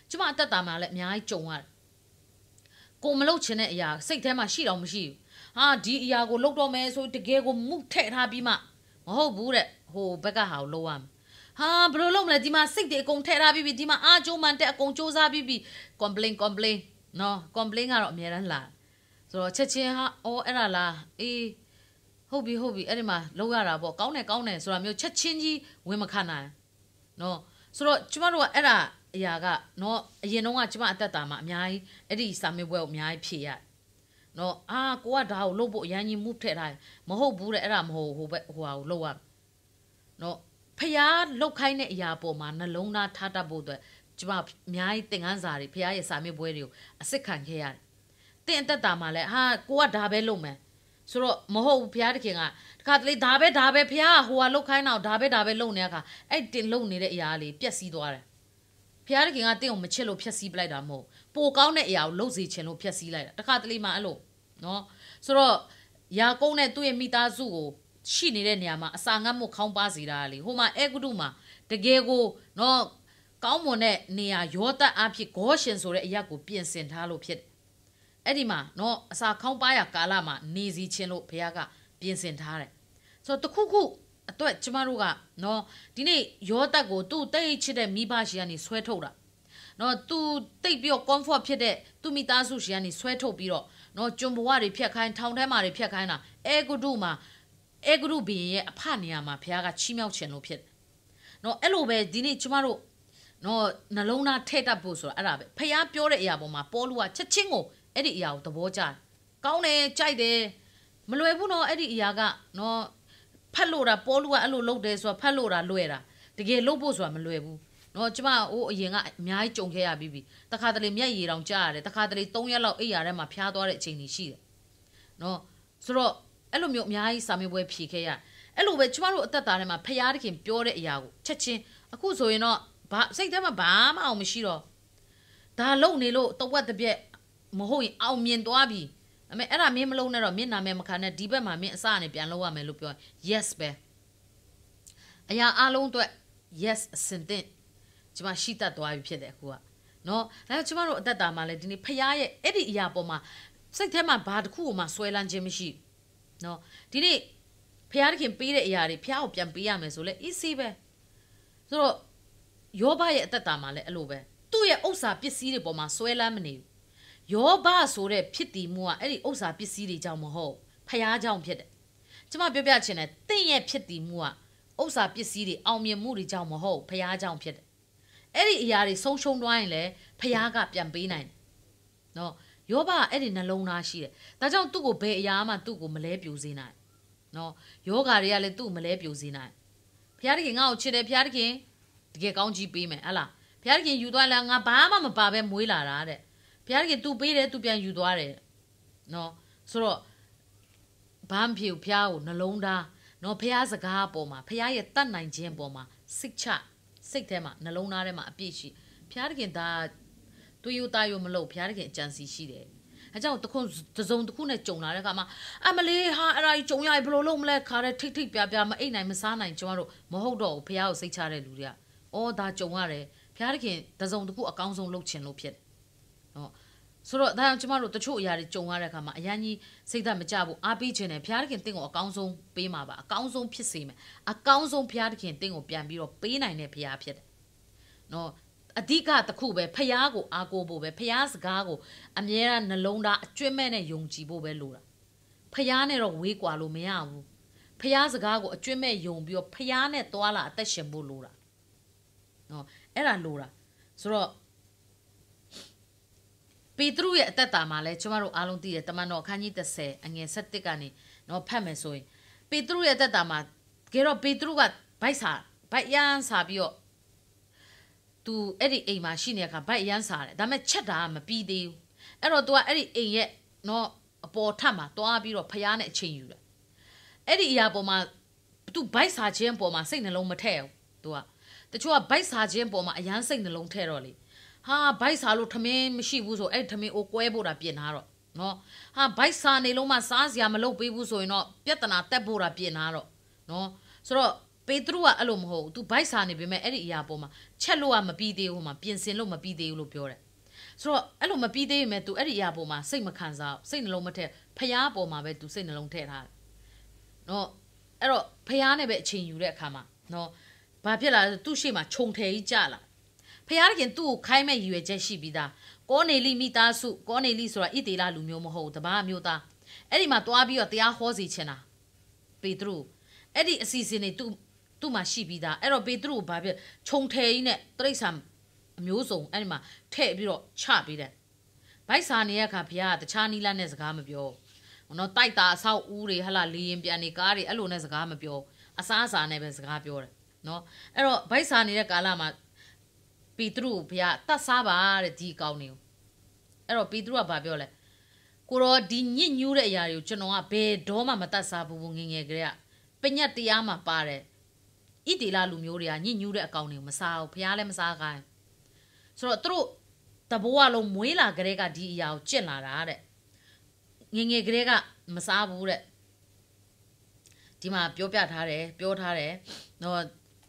ကျမအသက်တာမှာလည်းအများကြီးကြုံရတယ်ကိုမလုပ်ချင်တဲ့အရာစိတ်ထဲမှာရှိတော့မရှိဘူးဟာဒီအရာကိုလုပ်တော့မယ်ဆိုတကယ်ကိုမှုထည့်ထားပြီးမှမဟုတ်ဘူးတဲ့ဟိုဘက်ကဟာကိုလုပ်ရမယ်ဟာဘယ်လိုလုပ်မလဲဒီမှာစိတ်တွေအကုန်ထည့်ထားပြီးပြီဒီမှာအားကြိုးမှန်တဲ့အကုန်စူးစမ်းပြီးပြီ complain complain နော် complain ကတော့အများရန်လာဆိုတော့ချက်ချင်းဟာအော်အဲ့ဒါလားအေးဟုတ်ပြီဟုတ်ပြီအဲ့ဒီမှာလုပ်ရတာပေါ့ကောင်းတယ်ကောင်းတယ်ဆိုတာမျိုးချက်ချင်းကြီးဝင်မခံနိုင်နော်ဆိုတော့ကျမတို့ကအဲ့ဒါအရာကနော်အရင်တော့ကကျမအသက်တာမှာအများကြီးအဲ့ဒီစာမေးပွဲကိုအများကြီးဖြေရနော်အာကိုကဒါကိုလုပ်ဖို့အရင်ကြီးမှုထည့်ထားမဟုတ်ဘူးတဲ့အဲ့ဒါမဟုတ်ဟိုဘက်ဟိုဟာကိုလုပ်ရနော်ဖျားလုတ်ခိုင်းတဲ့အရာပေါ်မှာနှလုံးသားထားတတ်ဖို့အတွက်ကျမအများကြီးသင်ခန်းစာတွေဖျားရဲ့စာမေးပွဲတွေကိုအစစ်ခံခဲ့ရတယ်တင်အသက်တာမှာလည်းဟာကိုကဒါပဲလုပ်မယ်ဆိုတော့မဟုတ်ဘူးဖျားတခင်ကတခါတလေဒါပဲဒါပဲဖျားဟိုဟာလုတ်ခိုင်းတော့ဒါပဲဒါပဲလုပ်နေတဲ့အခါအဲ့တင်လုတ်နေတဲ့အရာလေးပျက်စီးသွားတယ်ဖျားတခင်ကတင့်ကိုမချစ်လို့ဖျက်ဆီးပလိုက်တာမဟုတ်ပိုကောင်းတဲ့အရာကိုလုတ်စီချင်လို့ဖျက်ဆီးလိုက်တာတခါတလေမှအဲ့လိုနော်ဆိုတော့ယာကုန်းနဲ့သူ့ရဲ့မိသားစုကိုရှိနေတဲ့နေရာမှာအစာငတ်မှုခေါင်းပါစေတာလေဟိုမှာအဲဂုတုမှာတကယ်ကိုနော်ကောင်းမွန်တဲ့နေရာရောတတ်အဖြစ်ဂေါရှင်ဆိုတဲ့အရာကိုပြင်ဆင်ထားလို့ဖြစ်အဲ့ဒီမှာနော်အစာခေါင်းပါရကာလမှာနေစီချင်းလို့ဘုရားကပြင်ဆင်ထားတယ်ဆိုတော့တခုခုအတွက်ကျမတို့ကနော်ဒီနေ့ရောတတ်ကိုသူ့တိတ်ချစ်တဲ့မိဘရှိကနေဆွဲထုတ်တာနော်သူတိတ်ပြီးတော့ comfort ဖြစ်တဲ့သူမိသားစုရှိကနေဆွဲထုတ်ပြီးတော့နော်ကျွံဘဝတွေဖြတ်ခိုင်းထောင်ထဲမှာတွေဖြတ်ခိုင်းတာအဲဂုတုမှာအဲဂရုဘီရဲ့အဖနေရာမှာဘုရားကချီးမြှောက်ခြင်းလို့ဖြစ်တယ်။နော်အဲ့လိုပဲဒီနေ့ကျမတို့နော်နှလုံးသားထည့်တတ်ဖို့ဆိုတာအဲ့ဒါပဲဘုရားပြောတဲ့အရာပေါ်မှာပေါ်လူကချက်ချင်းကိုအဲ့ဒီအရာကိုသဘောကျတယ်။ကောင်းတယ်ကြိုက်တယ်မလွယ်ဘူးနော်အဲ့ဒီအရာကနော်ဖတ်လို့တာပေါ်လူကအဲ့လိုလုပ်တယ်ဆိုတာဖတ်လို့တာလွယ်တာတကယ်လုပ်ဖို့ဆိုတာမလွယ်ဘူး။နော်ကျမဟိုအရင်ကအများကြီးကြုံခဲ့ရပြီးပြီ။တခါတလေမျက်ရည်တောင်ကြားရတယ်တခါတလေသုံးရက်လောက်အိပ်ရထဲမှာဖျားသွားတဲ့အချိန်ကြီးရှိတယ်။နော်ဆိုတော့အဲ့လိုမျိုးအများကြီးစာမေးပွဲဖြေခဲ့ရအဲ့လိုပဲကျမတို့အသက်တာထဲမှာဖျားတခင်ပြောတဲ့အရာကိုချက်ချင်းအခုဆိုရင်တော့ဘာစိတ်ထဲမှာဘာမှအောင်မရှိတော့ဒါလုံနေလို့တဝက်တစ်ပြက်မဟုတ်ရင်အောင်မြင်သွားပြီအမေအဲ့ဒါမင်းမလုံးနဲ့တော့မင်းနာမည်မခံနဲ့ဒီဘက်မှာမင်းအစအနေပြန်လုပ်ရမယ်လို့ပြော yes ပဲအရာအလုံးအတွက် yes အစင်တဲ့ကျမရှိတတ်သွားပြီဖြစ်တယ်အခုကနော်ဒါကြောင့်ကျမတို့အသက်တာမှာလည်းဒီနေ့ဖျားရဲ့အဲ့ဒီအရာပေါ်မှာစိတ်ထဲမှာဘာတစ်ခုမှဆွဲလန်းခြင်းမရှိနော်ဒီနေ့ဖျားတခင်ပေးတဲ့အရာတွေဖျားကိုပြန်ပေးရမယ်ဆိုလဲ easy ပဲဆိုတော့ယောဘရဲ့အသက်တာမှာလည်းအဲ့လိုပဲသူ့ရဲ့ဥစ္စာပစ္စည်းတွေပေါ်မှာဆွဲလန်းမနေဘူးယောဘဆိုတဲ့ဖြစ်တည်မှုကအဲ့ဒီဥစ္စာပစ္စည်းတွေကြောင့်မဟုတ်ဖျားကြောင့်ဖြစ်တယ်ကျမပြောပြချင်တယ်တင့်ရဲ့ဖြစ်တည်မှုကဥစ္စာပစ္စည်းတွေအောင်မြင်မှုတွေကြောင့်မဟုတ်ဖျားကြောင့်ဖြစ်တယ်အဲ့ဒီအရာတွေဆုံးရှုံးသွားရင်လည်းဖျားကပြန်ပေးနိုင်တယ်နော်ယောဘအဲ့ဒီနှလုံးသားရှိတယ်ဒါကြောင့်သူ့ကိုဘယ်အရာမှသူ့ကိုမလဲပြိုစေနိုင်နော်ယောဂါတွေကလည်းသူ့မလဲပြိုစေနိုင်ဘုရားတခင်ငါ့ကိုချစ်တယ်ဘုရားတခင်တကယ်ကောင်းကြီးပေးမယ်ဟလားဘုရားတခင်ယူသွားလားငါဘာမှမပါပဲမွေးလာတာတဲ့ဘုရားတခင် तू ပေးတယ် तू ပြန်ယူသွားတယ်နော်ဆိုတော့ဘာမှဖြစ်ဘုရားကိုနှလုံးသားနော်ဘုရားစကားအပေါ်မှာဘုရားရဲ့တတ်နိုင်ခြင်းအပေါ်မှာစိတ်ချစိတ်ထဲမှာနှလုံးသားထဲမှာအပြည့်ရှိဘုရားတခင်ဒါတွေ့ရတာရမလို့ဘုရားတခင်အကြံစီရှိတယ်အဲကြောင့်တခုတစုံတစ်ခုနဲ့ကြုံလာတဲ့အခါမှာအမလေးဟာအဲ့ဒါကြီးကြုံရဘယ်လိုလုပ်မလဲခါတဲ့ထိတ်ထိတ်ပြပြမအိတ်နိုင်မစားနိုင်ကျမတို့မဟုတ်တော့ဘူးဘုရားကိုစိတ်ချတဲ့လူတွေကအော်ဒါကြုံရတယ်ဘုရားတခင်တစုံတစ်ခုအကောင်းဆုံးလုပ်ချင်လို့ဖြစ်တယ်နော်ဆိုတော့ဒါကြောင့်ကျမတို့တချို့အရာတွေကြုံရတဲ့အခါမှာအရန်ကြီးစိတ်သက်မကြဘူးအားပေးခြင်းနဲ့ဘုရားတခင်တင့်ကိုအကောင်းဆုံးပေးမှာပါအကောင်းဆုံးဖြစ်စေမယ်အကောင်းဆုံးဘုရားတခင်တင့်ကိုပြန်ပြီးတော့ပေးနိုင်တဲ့ဘုရားဖြစ်တယ်နော်အဓိကတစ်ခုပဲဖျားကိုအားကိုးဖို့ပဲဖျားစကားကိုအမြဲတမ်းနှလုံးသားအကျွတ်မဲ့နဲ့ယုံကြည်ဖို့ပဲလိုတာဖျားနဲ့တော့ဝေးကွာလို့မရဘူးဖျားစကားကိုအကျွတ်မဲ့ယုံပြီးတော့ဖျားနဲ့သွားလာအသက်ရှင်ဖို့လိုတာနော်အဲ့ဒါလိုတာဆိုတော့ပေတရုရဲ့အသက်တာမှာလဲကျမတို့အားလုံးသိတယ်တမန်တော်အခန်းကြီးthirtyအငယ်sevenကနေနော်ဖတ်မယ်ဆိုရင်ပေတရုရဲ့အသက်တာမှာတကယ်တော့ပေတရုကဗိုက်စာဗိုက်ရန်စာပြီးတော့သူအဲ့ဒီအိမ်မှာရှိနေတဲ့အခါဗိုက်ရမ်းစားတယ်ဒါပေမဲ့ချက်တာမပြီးသေးဘူးအဲ့တော့ तू ကအဲ့ဒီအိမ်ရဲ့နော်အပေါ်ထပ်မှာတွားပြီးတော့ဖျားနဲ့အချိန်ယူတယ်အဲ့ဒီအရာပေါ်မှာ तू ဗိုက်စားခြင်းပေါ်မှာစိတ်နှလုံးမထည့်ဘူး तू ကတချို့ကဗိုက်စားခြင်းပေါ်မှာအရန်စိတ်နှလုံးထည့်တော့လေဟာဗိုက်စားလို့ထမင်းမရှိဘူးဆိုအဲ့ထမင်းအိုကွဲဖို့တာပြင်ထားတော့နော်ဟာဗိုက်စားနေလုံးမှစားစရာမလုပ်ပေးဘူးဆိုရင်တော့ပြဿနာတက်ဖို့တာပြင်ထားတော့နော်ဆိုတော့ပေတရုကအဲ့လိုမဟုတ် तू ဘိုက်စာနေပေမဲ့အဲ့ဒီအရာပေါ်မှာချက်လို့ကမပြီးသေးဘူးမှာပြင်ဆင်လို့မပြီးသေးဘူးလို့ပြောတယ်ဆိုတော့အဲ့လိုမပြီးသေးရင်မဲ့ तू အဲ့ဒီအရာပေါ်မှာစိတ်မခံစားစိတ်နှလုံးမထက်ဖျားပေါ်မှာပဲ तू စိတ်နှလုံးထည့်ထားတယ်နော်အဲ့တော့ဖျားနဲ့ပဲအချိန်ယူတဲ့အခါမှာနော်ဘာဖြစ်လာလဲသူ့ရှေ့မှာခြုံထည်ကြီးကြလာဖျားခင်သူ့ကိုခိုင်းမဲ့ရည်ရွယ်ချက်ရှိပြီးသားကောနေလိမိသားစုကောနေလိဆိုတာဣတေလလူမျိုးမဟုတ်တပါးမျိုးသားအဲ့ဒီမှာတွားပြီးတော့တရားဟောစီချင်တာပေတရုအဲ့ဒီအစီအစဉ်တွေသူ့သူ့မှာရှိပြီးသားအဲ့တော့ပေတရုကိုဘာဖြစ်ခြုံထည်ကြီးနဲ့တိရစ္ဆာန်အမျိုးစုံအဲ့ဒီမှာထည့်ပြီးတော့ချပေးတယ်ဘိုက်စာနေတဲ့အခါဘုရားကတခြားနီလာနဲ့စကားမပြောနော်တိုက်တာအဆောက်ဦးတွေဟလာလေရင်ပြန်နေကားတွေအဲ့လိုနဲ့စကားမပြောအစားအစာနဲ့ပဲစကားပြောတယ်နော်အဲ့တော့ဘိုက်စာနေတဲ့ကာလမှာပေတရုကိုဘုရားတတ်စားပါတဲ့ဒီအကောင်းတွေကိုအဲ့တော့ပေတရုကဘာပြောလဲကိုရောဒီညစ်ညူးတဲ့အရာတွေကိုကျွန်တော်ကဘယ်တော့မှမတတ်စားဘူးငငယ်ကလေးကပညတ်တရားမှာပါတယ်ဣတိလလူမျိုးတွေကညစ်ညူးတဲ့အကောင်တွေကိုမစားဘူးဘုရားလည်းမစားခိုင်းဆိုတော့သူတို့တဘိုးအလုံးမွေးလာကလေးကဒီအရာကိုကျင့်လာတာတဲ့ငငယ်ကလေးကမစားဘူးတဲ့ဒီမှာပြောပြထားတယ်ပြောထားတယ်နော်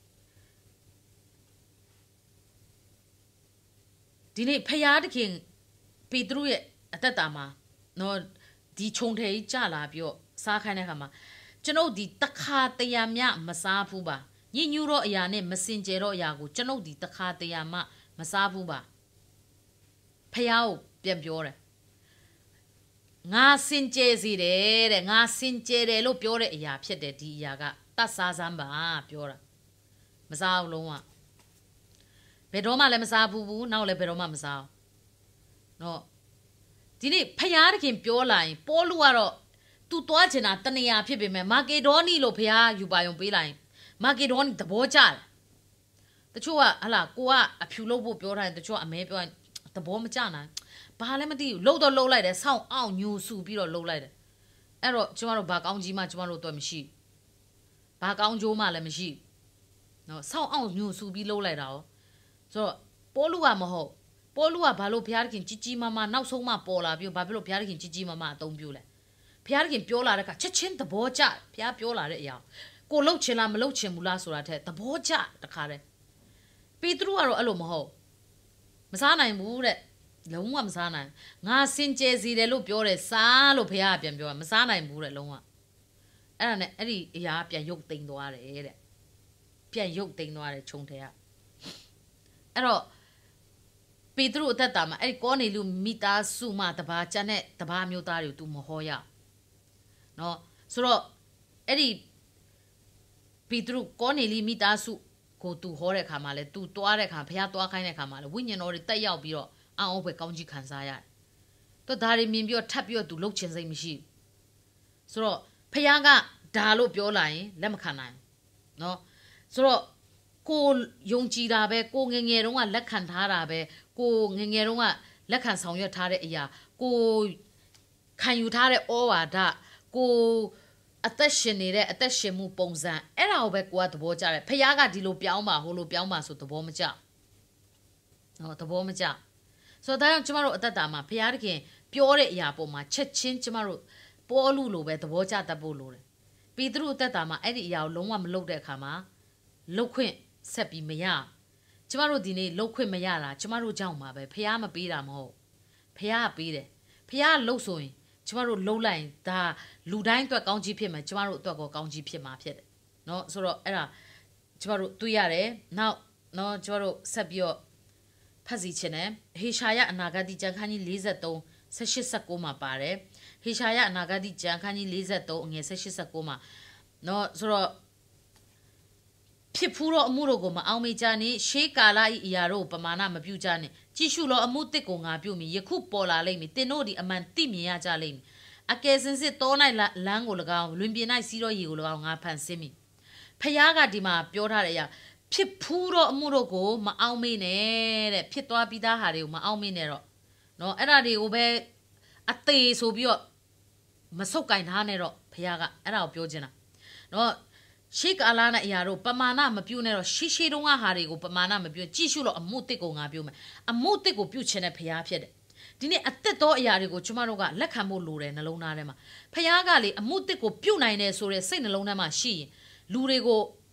ဒီနေ့ဖယားတခင်ပေတရုရဲ့အသက်တာမှာနော်ဒီခြုံထည်ကြီးကြလာပြီးတော့စားခိုင်းတဲ့ခါမှာကျွန်ုပ်ဒီတခါတရံမြမစားဘူးပါညညူတော့အရာနဲ့မစင်ကြဲတော့အရာကိုကျွန်ုပ်ဒီတခါတရံမှမစားဘူးပါဖယားကိုပြန်ပြောတယ်ငါစင်ကြဲစီတယ်တဲ့ငါစင်ကြဲတယ်လို့ပြောတဲ့အရာဖြစ်တယ်ဒီအရာကတတ်စားစမ်းပါပြောတာမစားဘူးလုံးဝဘယ်တော့မှလည်းမစားဘူးဘူးနောက်လည်းဘယ်တော့မှမစားဘူးနော်ဒီနေ့ဖယားတခင်ပြောလာရင်ပေါလုကတော့သူသွားချင်တာတနေရာဖြစ်ပေမဲ့မာကေဒေါနီလို့ဖယားယူပါယုံပေးလိုက်မာကေဒေါနီသဘောကျတယ်တချို့ကဟလာကိုကအဖြူလို့ဖို့ပြောထားတယ်တချို့ကအမဲပြောရင်သဘောမကျနိုင်ဘာလည်းမသိဘူးလှုပ်တော့လှုပ်လိုက်တယ်ဆောင်းအောင်ညူဆူပြီးတော့လှုပ်လိုက်တယ်အဲ့တော့ကျမတို့ဘာကောင်းကြီးမှကျမတို့တော့မရှိဘာကောင်းကျိုးမှလည်းမရှိနော်ဆောင်းအောင်ညူဆူပြီးလှုပ်လိုက်တာရောဆိုတော့ပေါလုကမဟုတ်ပေါလုကဘာလို့ဘုရားသခင်ကြီးကြီးမားမားနောက်ဆုံးမှပေါ်လာပြီးဘာဖြစ်လို့ဘုရားသခင်ကြီးကြီးမားမားအသုံးပြုလဲဘုရားသခင်ပြောလာတဲ့ကချက်ချင်းသဘောကျဘုရားပြောလာတဲ့အရာကိုလှုပ်ချင်လားမလှုပ်ချင်ဘူးလားဆိုတာထက်သဘောကျတခါတည်းပေတရုကတော့အဲ့လိုမဟုတ်မစားနိုင်ဘူးတဲ့လုံးဝမစားနိုင်ငါစင်ကြယ်စီတယ်လို့ပြောတယ်စားလို့ဘုရားကပြန်ပြောတာမစားနိုင်ဘူးတဲ့လုံးဝအဲ့ဒါနဲ့အဲ့ဒီအရာပြန်ရုပ်သိမ်းသွားတယ်တဲ့ပြန်ရုပ်သိမ်းသွားတယ်ခြုံထဲကအဲ့တော့ပေတရုအသက်တာမှာအဲ့ဒီကောနေလူမိသားစုမှတပါးကျန်တဲ့တပါးမျိုးသားတွေကို तू မဟောရနော်ဆိုတော့အဲ့ဒီပေတရုကောနေလူမိသားစုကို तू ဟောတဲ့ခါမှာလဲ तू တွားတဲ့ခါဘုရားတွားခိုင်းတဲ့ခါမှာလဲဝိညာဉ်တော်တွေတက်ရောက်ပြီးတော့အံ့ဩဖွယ်ကောင်းကြီးခံစားရတယ်တော့ဒါတွေမြင်ပြီးတော့ထပ်ပြီးတော့ तू လှုပ်ချင်စိတ်မရှိဘူးဆိုတော့ဘုရားကဒါလို့ပြောလာရင်လက်မခံနိုင်နော်ဆိုတော့ကိုယုံကြည်တာပဲကိုငငယ်တုန်းကလက်ခံထားတာပဲကိုငငယ်တုန်းကလက်ခံဆောင်ရွက်ထားတဲ့အရာကိုခံယူထားတဲ့ဩဝါဒကိုအသက်ရှင်နေတဲ့အသက်ရှင်မှုပုံစံအဲ့ဒါကိုပဲကိုကသဘောကျတယ်ဖခင်ကဒီလိုပြောင်းပါဟိုလိုပြောင်းပါဆိုသဘောမကျနော်သဘောမကျဆိုတော့ဒါကြောင့်ကျမတို့အသက်တာမှာဖခင်တခင်ပြောတဲ့အရာပေါ်မှာချက်ချင်းကျမတို့ပေါ်လူလိုပဲသဘောကျတတ်ဖို့လိုတယ်ပေတရုအသက်တာမှာအဲ့ဒီအရာကိုလုံးဝမလုပ်တဲ့အခါမှာလှုပ်ခွင့်ဆက်ပြီးမရကျမတို့ဒီနေ့လှုပ်ခွင့်မရတာကျမတို့ကြောင့်ပါပဲဖះမပေးတာမဟုတ်ဖះကပေးတယ်ဖះလှုပ်ဆိုရင်ကျမတို့လှုပ်လိုက်ဒါလူတိုင်းအတွက်ကောင်းကြီးဖြစ်မယ်ကျမတို့အတွက်ကောကောင်းကြီးဖြစ်မှာဖြစ်တယ်เนาะဆိုတော့အဲ့ဒါကျမတို့တွေ့ရတယ်နောက်เนาะကျမတို့ဆက်ပြီးတော့ဖတ်စီချင်တယ်ဟေရှာယအနာဂတိကျမ်းခန်းကြီး၄၃ ၁၈ ၁၉မှာပါတယ်ဟေရှာယအနာဂတိကျမ်းခန်းကြီး၄၃အငယ်၁၈ ၁၉မှာเนาะဆိုတော့ဖြစ်ဖူးသောအမှုတို့ကိုမအောင်မေ့ကြနှင့်ရှေးကာလ၏အရာတို့ပမာဏမပြုကြနှင့်ကြည့်ရှုသောအမှုတစ်ကိုငါပြုမည်ယခုပေါ်လာလိမ့်မည်သင်တို့သည်အမှန်သိမြင်ရကြလိမ့်မည်အကယ်စင်စစ်တော၌လမ်းကို၎င်းလွင်ပြင်၌စီးသောရေကို၎င်းငါဖန်ဆင်းမည်ဖယားကဒီမှာပြောထားတဲ့အရာဖြစ်ဖူးသောအမှုတို့ကိုမအောင်မေ့နဲ့တဲ့ဖြစ်သွားပြီးသားဟာတွေကိုမအောင်မေ့နဲ့တော့နော်အဲ့ဒါတွေကိုပဲအသေးဆိုပြီးတော့မဆုတ်ကင်ထားနဲ့တော့ဖယားကအဲ့ဒါကိုပြောချင်တာနော်ရှေးကာလနဲ့အရာတို့ပမာဏမပြုတ်နဲ့တော့ရှေးရှေးတုန်းကဟာတွေကိုပမာဏမပြုတ်ကြည့်ရှုလို့အမှုတစ်ကိုငါပြုတ်မယ်အမှုတစ်ကိုပြုတ်ချင်တဲ့ဖရားဖြစ်တယ်ဒီနေ့အသက်သောအရာတွေကိုကျမတို့ကလက်ခံဖို့လိုတယ်နှလုံးသားထဲမှာဖရားကလေအမှုတစ်ကိုပြုတ်နိုင်တယ်ဆိုတဲ့စိတ်နှလုံးထဲမှာရှိရင်လူတွေကို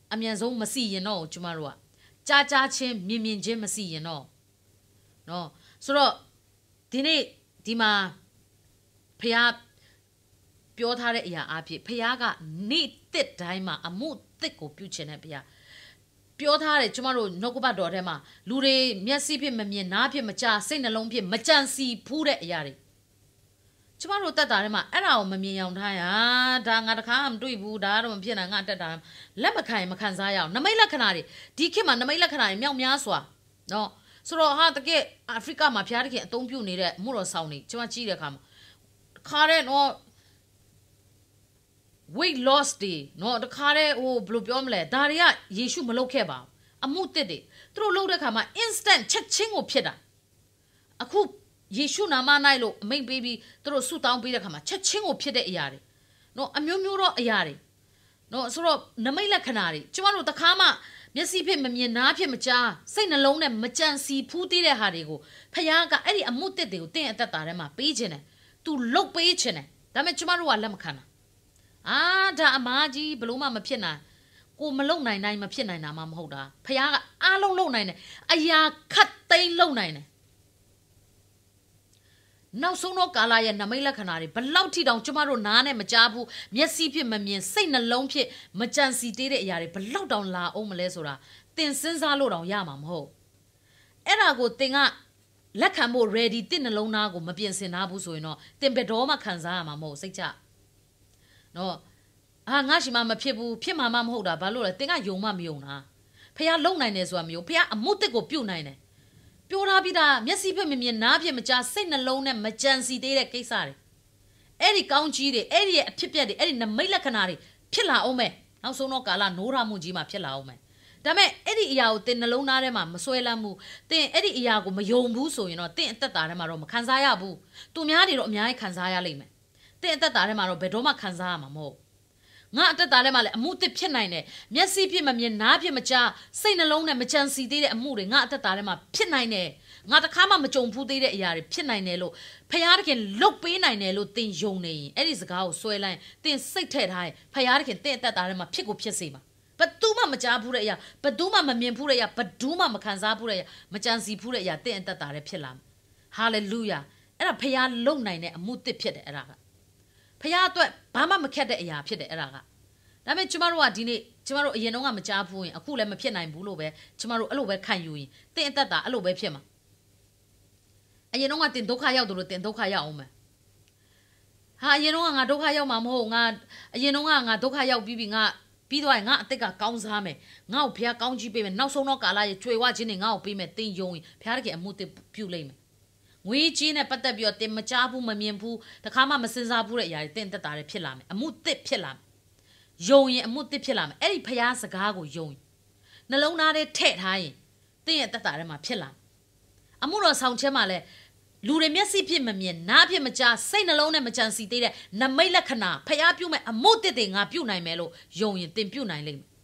အမြန်ဆုံးမစီရင်တော့ကျမတို့ကကြားကြားချင်းမြင်မြင်ချင်းမစီရင်တော့နော်ဆိုတော့ဒီနေ့ဒီမှာဖះပြောထားတဲ့အရာအဖြစ်ဖះကနေ့တစ်တိုင်းမှာအမှုတစ်ကိုပြုချင်တဲ့ဖះပြောထားတယ်ကျမတို့နှုတ်ကပတ်တော်ထဲမှာလူတွေမျက်စိဖြစ်မမြင်နားဖြစ်မကြားစိတ်နှလုံးဖြစ်မကြံစီဖူးတဲ့အရာတွေကျမတို့တက်တာထဲမှာအဲ့ဒါကိုမမြင်အောင်ထားရဒါငါတခါမှမတွေ့ဘူးဒါတော့မဖြစ်နိုင်ငါတက်တာလက်မခံမခံစားရအောင်နမိတ်လက္ခဏာတွေဒီခေတ်မှာနမိတ်လက္ခဏာတွေမြောက်များစွာနော်ဆိုတော့ဟာတကယ်အာဖရိကမှာဖျားတခင်အသုံးပြုနေတဲ့မှုတော်ဆောင်တွေကျမကြည့်တဲ့အခါမှာခါတဲ့နော် weight loss တွေနော်တခါတဲ့ဟိုဘယ်လိုပြောမလဲဒါတွေကယေရှုမလုပ်ခဲ့ပါဘူးအမှုတစ်တွေသူတို့လုပ်တဲ့အခါမှာ instant ချက်ချင်းကိုဖြစ်တာအခုယေရှုနာမ၌လို့အမိန့်ပေးပြီးသူတို့ဆုတောင်းပေးတဲ့အခါမှာချက်ချင်းကိုဖြစ်တဲ့အရာတွေနော်အမျိုးမျိုးသောအရာတွေနော်ဆိုတော့နမိတ်လက္ခဏာတွေကျမတို့တခါမှမျက်စိဖြစ်မမြင်နားဖြစ်မကြားစိတ်နှလုံးနဲ့မကြံစီဖူးသေးတဲ့ဟာတွေကိုဖခင်ကအဲ့ဒီအမှုတစ်တွေကိုတင်းအသက်တာထဲမှာပေးခြင်းတယ်သူလုတ်ပေးခြင်းတယ်ဒါပေမဲ့ကျမတို့ကလက်မခံတာအာဒါအမားကြီးဘလို့မှမဖြစ်နိုင်ကိုမလုံနိုင်နိုင်မဖြစ်နိုင်တာမှမဟုတ်တာဖခင်ကအားလုံးလုံနိုင်တယ်အရာခတ်သိမ်းလုံနိုင်တယ်နောက်ဆုံးတော့ကာလရဲ့နမိတ်လက္ခဏာတွေဘလောက်ထိတောင်ကျမတို့နားနဲ့မကြားဘူးမျက်စိဖြစ်မမြင်စိတ်နှလုံးဖြစ်မကြံစီသေးတဲ့အရာတွေဘလောက်တောင်လာအောင်မလဲဆိုတာသင်စဉ်းစားလို့တောင်ရမှာမဟုတ်အဲ့ဒါကိုသင်ကလက်ခံဖို့ ready တင့်နှလုံးသားကိုမပြင်ဆင်ထားဘူးဆိုရင်တော့သင်ဘယ်တော့မှခံစားရမှာမဟုတ်စိတ်ချနော်အာငါရှိမှမဖြစ်ဘူးဖြစ်မှာမမဟုတ်တာဘာလို့လဲသင်ကယုံမှမယုံတာဖះလုံနိုင်တယ်ဆိုတာမျိုးဖះအမှုတစ်ကိုပြုတ်နိုင်တယ်ပြောထားပြီးသားမျက်စိဖြစ်မမြင်နားဖြစ်မကြားစိတ်နှလုံးနဲ့မကြံစီသေးတဲ့ကိစ္စတွေအဲ့ဒီကောင်းကြီးတွေအဲ့ဒီရဲ့အဖြစ်ပြက်တွေအဲ့ဒီနမိတ်လက္ခဏာတွေဖြစ်လာအောင်မယ်နောက်ဆုံးတော့ကာလနိုးရမှုကြီးမှာဖြစ်လာအောင်မယ်ဒါပေမဲ့အဲ့ဒီအရာကိုသင်နှလုံးသားထဲမှာမဆွဲလန်းဘူးသင်အဲ့ဒီအရာကိုမယုံဘူးဆိုရင်တော့သင်အသက်တာထဲမှာတော့မခံစားရဘူးသူများတွေတော့အများကြီးခံစားရလိမ့်မယ်သင်အသက်တာထဲမှာတော့ဘယ်တော့မှခံစားရမှာမဟုတ်ငါအသက်တာထဲမှာလည်းအမှုတစ်ဖြစ်နိုင်တယ်မျက်စိဖြစ်မမြင်နားဖြစ်မကြားစိတ်နှလုံးနဲ့မကြံစီသေးတဲ့အမှုတွေငါအသက်တာထဲမှာဖြစ်နိုင်တယ်ငါတခါမှမကြုံဘူးသေးတဲ့အရာတွေဖြစ်နိုင်တယ်လို့ဖယားတခင်လုတ်ပေးနိုင်တယ်လို့သင်ယုံနေရင်အဲ့ဒီစကားကိုဆွဲလိုက်သင်စိတ်ထည့်ထားရင်ဖယားတခင်သင်အသက်တာထဲမှာဖြစ်ကိုဖြစ်စေမှာဘယ်သူမှမကြားဘူးတဲ့အရာဘယ်သူမှမမြင်ဘူးတဲ့အရာဘယ်သူမှမခံစားဘူးတဲ့အရာမကြံစီဘူးတဲ့အရာသင်အသက်တာထဲဖြစ်လာမယ်ဟာလေလုယာအဲ့ဒါဖယားလုံနိုင်တဲ့အမှုတစ်ဖြစ်တယ်အဲ့ဒါကဖယားအတွက်ဘာမှမခက်တဲ့အရာဖြစ်တယ်အဲ့ဒါကဒါပေမဲ့ကျမတို့ကဒီနေ့ကျမတို့အရင်တုန်းကမကြားဘူးရင်အခုလည်းမဖြစ်နိုင်ဘူးလို့ပဲကျမတို့အဲ့လိုပဲခံယူရင်သင်အသက်တာအဲ့လိုပဲဖြစ်မှာအရင်တုန်းကတင်ဒုက္ခရောက်တယ်လို့တင်ဒုက္ခရောက်အောင်မယ်ဟာအရင်တုန်းကငါဒုက္ခရောက်မှာမဟုတ်ငါအရင်တုန်းကငါဒုက္ခရောက်ပြီးပြီငါပြီးတော့ငါအသက်ကကောင်းစားမယ်ငါ့ကိုဘုရားကောင်းကြီးပေးမယ်နောက်ဆုံးတော့ကာလရဲ့ကြွေဝခြင်းတွေငါ့ကိုပေးမယ်တင်ယုံရင်ဘုရားတကယ်အမှုတစ်ပြုလိမ့်မယ်ငွေကြီးနဲ့ပတ်သက်ပြီးတော့တင်မကြားဘူးမမြင်ဘူးတခါမှမစင်စားဘူးတဲ့အရာတွေတင်သက်တာတွေဖြစ်လာမယ်အမှုတစ်ဖြစ်လာမယ်ယုံရင်အမှုတစ်ဖြစ်လာမယ်အဲ့ဒီဘုရားစကားကိုယုံရင်နှလုံးသားထဲထည့်ထားရင်သင်ရဲ့သက်တာထဲမှာဖြစ်လာအမှုတော်ဆောင်ချက်မှာလဲလူတွေမျက်စိဖြစ်မမြင်နားဖြစ်မကြားစိတ်နှလုံးနဲ့မကြံစီသေးတဲ့နမိတ်လက္ခဏာဖျားပြုမဲ့အမှုတစ်တွေငါပြုနိုင်မယ်လို့ယုံရင်သင်ပြုနိုင်လိမ့်မယ်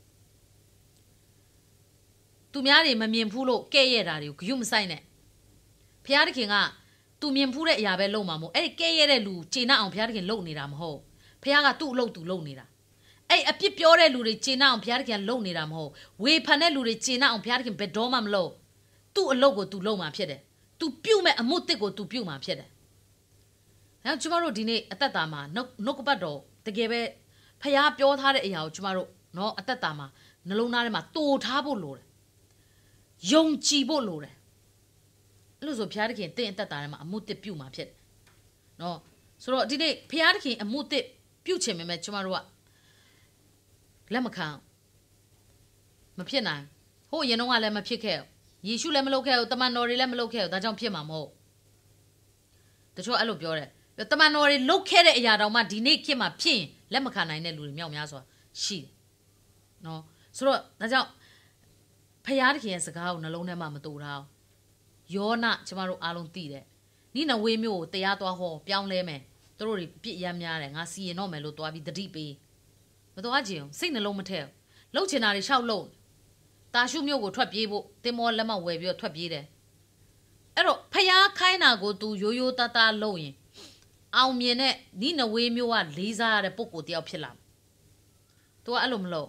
သူများတွေမမြင်ဘူးလို့ကဲ့ရဲ့တာတွေကိုဂရုမစိုက်နဲ့ဖျားတခင်ကသူမြင်ဘူးတဲ့အရာပဲလုပ်မှာမဟုတ်အဲ့ဒီကဲ့ရဲ့တဲ့လူကျေနပ်အောင်ဖျားတခင်လုပ်နေတာမဟုတ်ဖျားကသူ့အလုပ်သူလုပ်နေတာအဲ့အပြစ်ပြောတဲ့လူတွေကျေနပ်အောင်ဘုရားသခင်လုပ်နေတာမဟုတ်ဝေဖန်တဲ့လူတွေကျေနပ်အောင်ဘုရားသခင်ဘယ်တော့မှမလုပ်သူ့အလုပ်ကိုသူလုပ်မှာဖြစ်တယ်သူပြုတ်မဲ့အမှုတစ်ကိုသူပြုတ်မှာဖြစ်တယ်။နောက်ကျမတို့ဒီနေ့အသက်တာမှာနှုတ်ကပတ်တော်တကယ်ပဲဘုရားပြောထားတဲ့အရာကိုကျမတို့နော်အသက်တာမှာနှလုံးသားထဲမှာတိုးထားဖို့လိုတယ်။ယုံကြည်ဖို့လိုတယ်။အဲ့လိုဆိုဘုရားသခင်တင့်အသက်တာထဲမှာအမှုတစ်ပြုတ်မှာဖြစ်တယ်။နော်ဆိုတော့ဒီနေ့ဘုရားသခင်အမှုတစ်ပြုတ်ချင်ပေမဲ့ကျမတို့ကလက်မခံမဖြစ်နိုင်ဟိုအရင်တော့ကလည်းမဖြစ်ခဲ့ယေရှုလည်းမလုပ်ခဲ့ဘူးတမန်တော်တွေလည်းမလုပ်ခဲ့ဘူးဒါကြောင့်ဖြစ်မှာမဟုတ်တချို့အဲ့လိုပြောတယ်တမန်တော်တွေလုပ်ခဲ့တဲ့အရာတောင်မှဒီနေ့ခေတ်မှာဖြစ်ရင်လက်မခံနိုင်တဲ့လူတွေမြောက်များစွာရှိတယ်နော်ဆိုတော့ဒါကြောင့်ဖယားတခင်ရဲ့စကားကိုနှလုံးထဲမှာမတူထားယောနကျမတို့အားလုံးသိတယ်နိနဝေမျိုးကိုတရားသွားဟောပြောင်းလဲမယ်သူတို့တွေပြစ်ရမ်းများတယ်ငါစီရင်တော့မယ်လို့သွားပြီးတတိပေးမတော်ကြည့်အောင်စိတ်နှလုံးမထည့်လှုပ်ချင်တာတွေရှောက်လို့တာရှုမျိုးကိုထွက်ပြေးဖို့တင်မောလက်မဝယ်ပြီးတော့ထွက်ပြေးတယ်အဲ့တော့ဖျားခိုင်းတာကို तू ရိုးရိုးသားသားလုပ်ရင်အောင်မြင်တဲ့နိနဝေမျိုးကလေးစားရတဲ့ပုံကိုတယောက်ဖြစ်လာ तू ကအဲ့လိုမလုပ် तू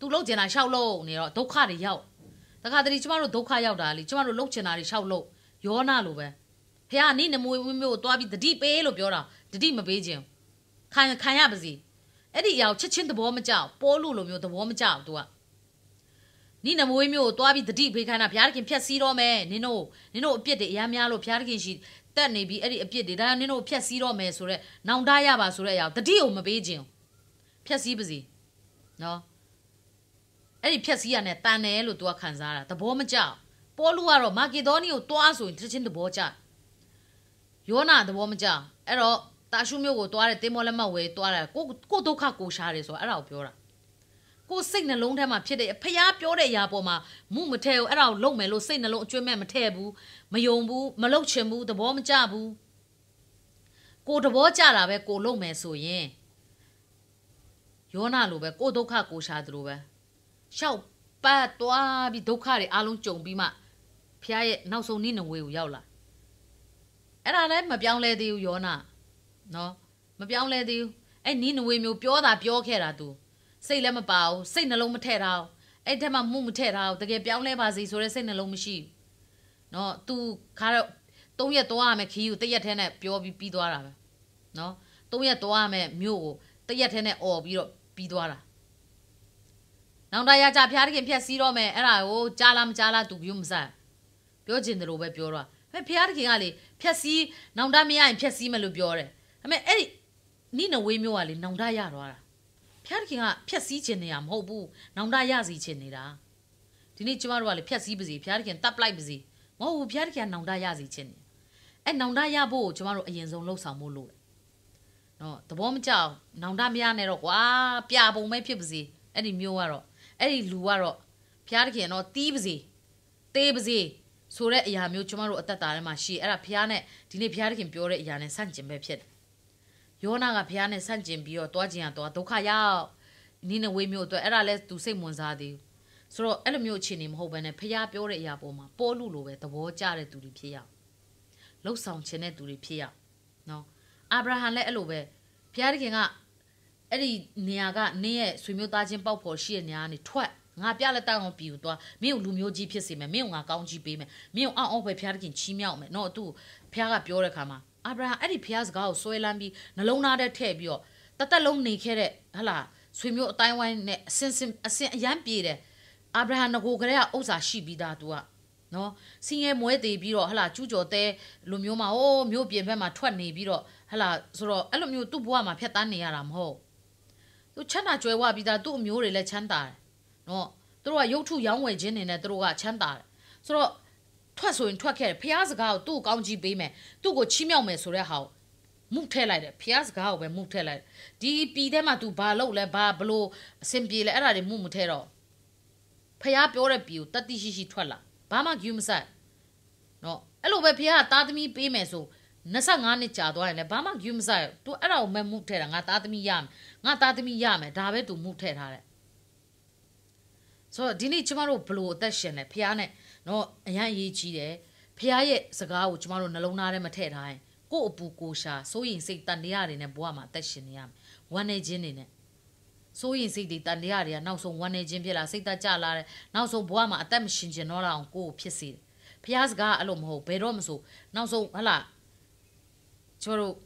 သူလှုပ်ကျင်တာရှောက်လို့နေတော့ဒုက္ခတွေရောက်တခါတလေကျမတို့ဒုက္ခရောက်တာလေကျမတို့လှုပ်ကျင်တာတွေရှောက်လို့ယောနာလိုပဲဖះနိနမွေမျိုးသွားပြီးတတိပေးလို့ပြောတာတတိမပေးခြင်းခံခံရပါစီအဲ့ဒီအရာကိုချက်ချင်းသဘောမကျပိုးလို့လိုမျိုးသဘောမကျဘူး तू ကနိနမွေမျိုးသွားပြီးတတိပေးခိုင်းတာဘုရားခင်ဖြတ်စည်းတော့မယ်နင်တို့နင်တို့အပြစ်တွေအများများလို့ဘုရားခင်ရှိတက်နေပြီးအဲ့ဒီအပြစ်တွေဒါနင်တို့ဖြတ်စည်းတော့မယ်ဆိုတော့နောင်တရပါဆိုတဲ့အရာတတိကိုမပေးခြင်းဖြတ်စည်းပါစီနော်အဲ့ဒီဖြက်စီးရနဲ့တန်တယ်လို့ तू ကခံစားတာသဘောမကျပေါလုကတော့မာကီဒေါနီကိုတွားဆိုရင်တစ်ချင်းသဘောကျယောနာသဘောမကျအဲ့တော့တာရှုမျိုးကိုတွားတဲ့တင်းမောလက်မဝဲတွားတယ်ကိုကိုဒုက္ခကိုရှားတယ်ဆိုတော့အဲ့ဒါကိုပြောတာကိုစိတ်နှလုံးထဲမှာဖြစ်တဲ့ဖျားပြောတဲ့အရာပေါ်မှာမှုမထဲဘူးအဲ့ဒါကိုလုံမယ်လို့စိတ်နှလုံးအကျွမ်းမဲ့မထဲဘူးမယုံဘူးမလုံချင်ဘူးသဘောမကျဘူးကိုသဘောကျတာပဲကိုလုံမယ်ဆိုရင်ယောနာလိုပဲကိုဒုက္ခကိုရှားတယ်လို့ပဲရှောက်ပတ်သွားပြီးဒုက္ခတွေအလုံးကြုံပြီးမှဖះရဲ့နောက်ဆုံးနိနဝေကိုရောက်လာအဲ့ဒါလည်းမပြောင်းလဲသေးဘူးယောနာနော်မပြောင်းလဲသေးဘူးအဲ့နိနဝေမျိုးပြောတာပြောခဲ့တာ तू စိတ်လည်းမပါဘူးစိတ်နှလုံးမထည့်ထားဘူးအဲ့ထက်မှမှုမထည့်ထားဘူးတကယ်ပြောင်းလဲပါစေဆိုတဲ့စိတ်နှလုံးမရှိဘူးနော် तू ခါတော့သုံးရက်သွားရမယ်ခီးကိုတရက်ထဲနဲ့ပြောပြီးပြီးသွားတာပဲနော်သုံးရက်သွားရမယ်မြို့ကိုတရက်ထဲနဲ့អော်ပြီးတော့ပြီးသွားတာနောင်တရကြဖျားခင်ဖြက်စီးတော့မယ်အဲ့ဒါကိုကြားလားမကြားလားသူပြောမစားပြောချင်တယ်လို့ပဲပြောတော့ဟဲ့ဖျားခင်ကလေဖြက်စီးနောင်တမရရင်ဖြက်စီးမယ်လို့ပြောတယ်ဒါပေမဲ့အဲ့ဒီနိနဝေမျိုးကလေနောင်တရတော့တာဖျားခင်ကဖြက်စီးချင်နေရမဟုတ်ဘူးနောင်တရစီချင်နေတာဒီနေ့ကျမတို့ကလေဖြက်စီးပါစီဖျားခင်တပ်လိုက်ပါစီမဟုတ်ဘူးဖျားခင်ကနောင်တရစီချင်နေအဲ့နောင်တရဖို့ကိုကျမတို့အရင်ဆုံးလှုပ်ဆောင်ဖို့လို့နော်သဘောမကျအောင်နောင်တမရနဲ့တော့ကွာပြပုံပဲဖြစ်ပါစီအဲ့ဒီမျိုးကတော့အဲ့ဒီလူကတော့ဖျားတခင်တော့တီးပါစေတေးပါစေဆိုတဲ့အရာမျိုးကျမတို့အသက်တာထဲမှာရှိအဲ့ဒါဖျားနဲ့ဒီနေ့ဖျားတခင်ပြောတဲ့အရာနဲ့ဆန့်ကျင်ပဲဖြစ်တယ်ယောနာကဖျားနဲ့ဆန့်ကျင်ပြီးတော့တွားကျင်ရတော့ဒုက္ခရောက်နိနဝေမျိုးအတွက်အဲ့ဒါလဲသူစိတ်ဝင်စားသေးဘူးဆိုတော့အဲ့လိုမျိုးအခြေအနေမဟုတ်ဘဲနဲ့ဖျားပြောတဲ့အရာပေါ်မှာပေါ်လူလိုပဲသဘောကျတဲ့သူတွေဖြစ်ရအောင်လှုပ်ဆောင်ခြင်းတဲ့သူတွေဖြစ်ရအောင်နော်အာဗြဟံလည်းအဲ့လိုပဲဖျားတခင်ကအဲ့ဒီနေရာကနင်းရဲ့ဆွေမျိုးသားချင်းပေါက်ဖော်ရှိတဲ့နေရာကနေထွက်ငါပြလက်တောင်းအောင်ပြီးသွားမင်းကိုလူမျိုးကြီးဖြစ်စေမယ်မင်းကိုငါကောင်းကြီးပေးမယ်မင်းကိုအောင်းအောင်းပဲဖျားတခင်ချီးမြှောက်မယ်နော်သူဖျားကပြောတဲ့ခါမှာအာဗြဟံအဲ့ဒီဖျားစကားကိုဆွဲလန်းပြီးနှလုံးသားထဲထည့်ပြီးတော့တသက်လုံးနေခဲ့တဲ့ဟလာဆွေမျိုးအတိုင်းဝိုင်းနဲ့အစင်စင်အစင်အရန်ပြေတယ်အာဗြဟံငကိုကလေးကဥစ္စာရှိပြီးသား तू ကနော်စင်းရဲမွဲသေးပြီးတော့ဟလာကျူးကျော်တဲ့လူမျိုးမှာဟိုးမျိုးပြင်ဘက်မှာထွက်နေပြီးတော့ဟလာဆိုတော့အဲ့လိုမျိုးသူ့ဘဝမှာဖြတ်တန်းနေရတာမဟုတ်သူချမ်းသာကြွယ်ဝပြီးသားသူ့အမျိုးတွေလည်းချမ်းသာတယ်နော်သူတို့ကရုပ်ထုရောင်းဝယ်ခြင်းနေနဲ့သူတို့ကချမ်းသာတယ်ဆိုတော့ထွက်ဆိုရင်ထွက်ခဲ့တယ်ဖျားစကားကိုသူ့ကိုကောင်းကြီးပေးမယ်သူ့ကိုချီးမြှောက်မယ်ဆိုတဲ့ဟာကိုမှုထည့်လိုက်တယ်ဖျားစကားကိုပဲမှုထည့်လိုက်ဒီပြည်ထဲမှာ तू ဘာလုပ်လဲဘာဘလို့အဆင်ပြေလဲအဲ့ဒါတွေမှုမထည့်တော့ဖျားပြောတဲ့ပြည်ကိုတတိရှိရှိထွက်လာဘာမှဂယူးမဆိုင်နော်အဲ့လိုပဲဖျားကသားသမီးပေးမယ်ဆို25နှစ်ကြာသွားရင်လည်းဘာမှဂယူးမဆိုင် तू အဲ့ဒါကိုမဲ့မှုထည့်တာငါသားသမီးရမယ်ငါသားသမီးရမယ်ဒါပဲ तू မှုထည့်ထားတယ်ဆိုတော့ဒီနေ့ကျမတို့ဘလို့အသက်ရှင်လဲဖျားနဲ့နော်အရန်အရေးကြီးတယ်ဖျားရဲ့စကားကိုကျမတို့နှလုံးသားထဲမှာထည့်ထားရင်ကို့အပူကိုရှာစိုးရင်စိတ်တန်တရားတွေနဲ့ဘဝမှာအသက်ရှင်နေရမယ်ဝမ်းနေခြင်းတွေနဲ့စိုးရင်စိတ်တွေတန်တရားတွေကနောက်ဆုံးဝမ်းနေခြင်းဖြစ်လာစိတ်သက်ကြလာတယ်နောက်ဆုံးဘဝမှာအသက်မရှင်ကျင်တော့အောင်ကို့ကိုဖြစ်စေတယ်ဖျားစကားအဲ့လိုမဟုတ်ဘယ်တော့မဆိုနောက်ဆုံးဟလာကျမတို့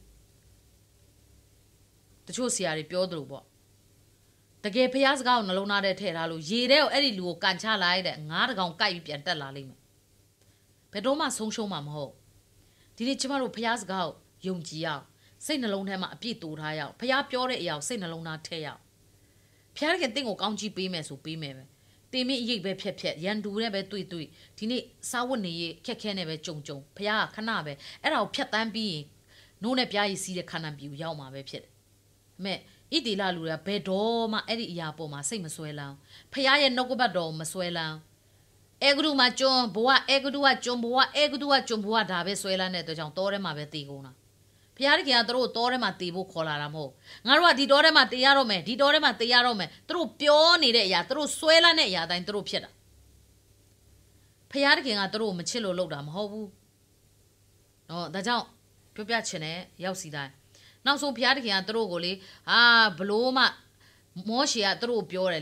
တချို့ဆရာတွေပြောသလိုပေါ့တကယ်ဖျားစကားကိုနှလုံးသားထဲထည့်ထားလို့ရေထဲကိုအဲ့ဒီလူကိုကန်ချလိုက်တဲ့ငါးတကောင်ကိုက်ပြီးပြန်တက်လာလိမ့်မယ်ဘယ်တော့မှဆုံးရှုံးမှာမဟုတ်ဒီနေ့ကျမတို့ဖျားစကားကိုယုံကြည်အောင်စိတ်နှလုံးထဲမှာအပြည့်တိုးထားရအောင်ဖျားပြောတဲ့အရာကိုစိတ်နှလုံးသားထည့်ရအောင်ဖျားကတင့်ကိုကောင်းကြီးပေးမယ်ဆိုပေးမယ်ပဲတင်မင်းအရေးပဲဖြက်ဖြက်ရန်တူနဲ့ပဲတွေ့တွေ့ဒီနေ့စားဝတ်နေရေးခက်ခဲနဲ့ပဲကြုံကြုံဖျားကခဏပဲအဲ့ဒါကိုဖြတ်တန်းပြီးရင်နိုးနဲ့ပြားရည်စီးတဲ့ခန္ဓာပြူရောက်မှာပဲဖြစ်တယ်အမေဣတိလလူတွေကဘယ်တော့မှအဲ့ဒီအရာပေါ်မှာစိတ်မဆွဲလန်းဖះရဲ့နှုတ်ကပတ်တော်မဆွဲလန်းအေဂရုမှာကျွန်းဘဝအေဂရုကကျွန်းဘဝအေဂရုကကျွန်းဘဝဒါပဲဆွဲလန်းတဲ့အတွက်ကြောင့်တောထဲမှာပဲတည်ကုန်တာဖះတခင်ကသူတို့တောထဲမှာတည်ဖို့ခေါ်လာတာမဟုတ်ငါတို့ကဒီတောထဲမှာတည်ရတော့မယ်ဒီတောထဲမှာတည်ရတော့မယ်သူတို့ပြောနေတဲ့အရာသူတို့ဆွဲလန်းတဲ့အရာတိုင်းသူတို့ဖြစ်တာဖះတခင်ကသူတို့မချစ်လို့လုပ်တာမဟုတ်ဘူးနော်ဒါကြောင့်ပြောပြချင်တယ်ရောက်စီတိုင်းနောက်ဆုံးဖျားတခင်ကသူတို့ကိုလေအာဘလို့မှမောရှေကသူတို့ပြောတယ်လေ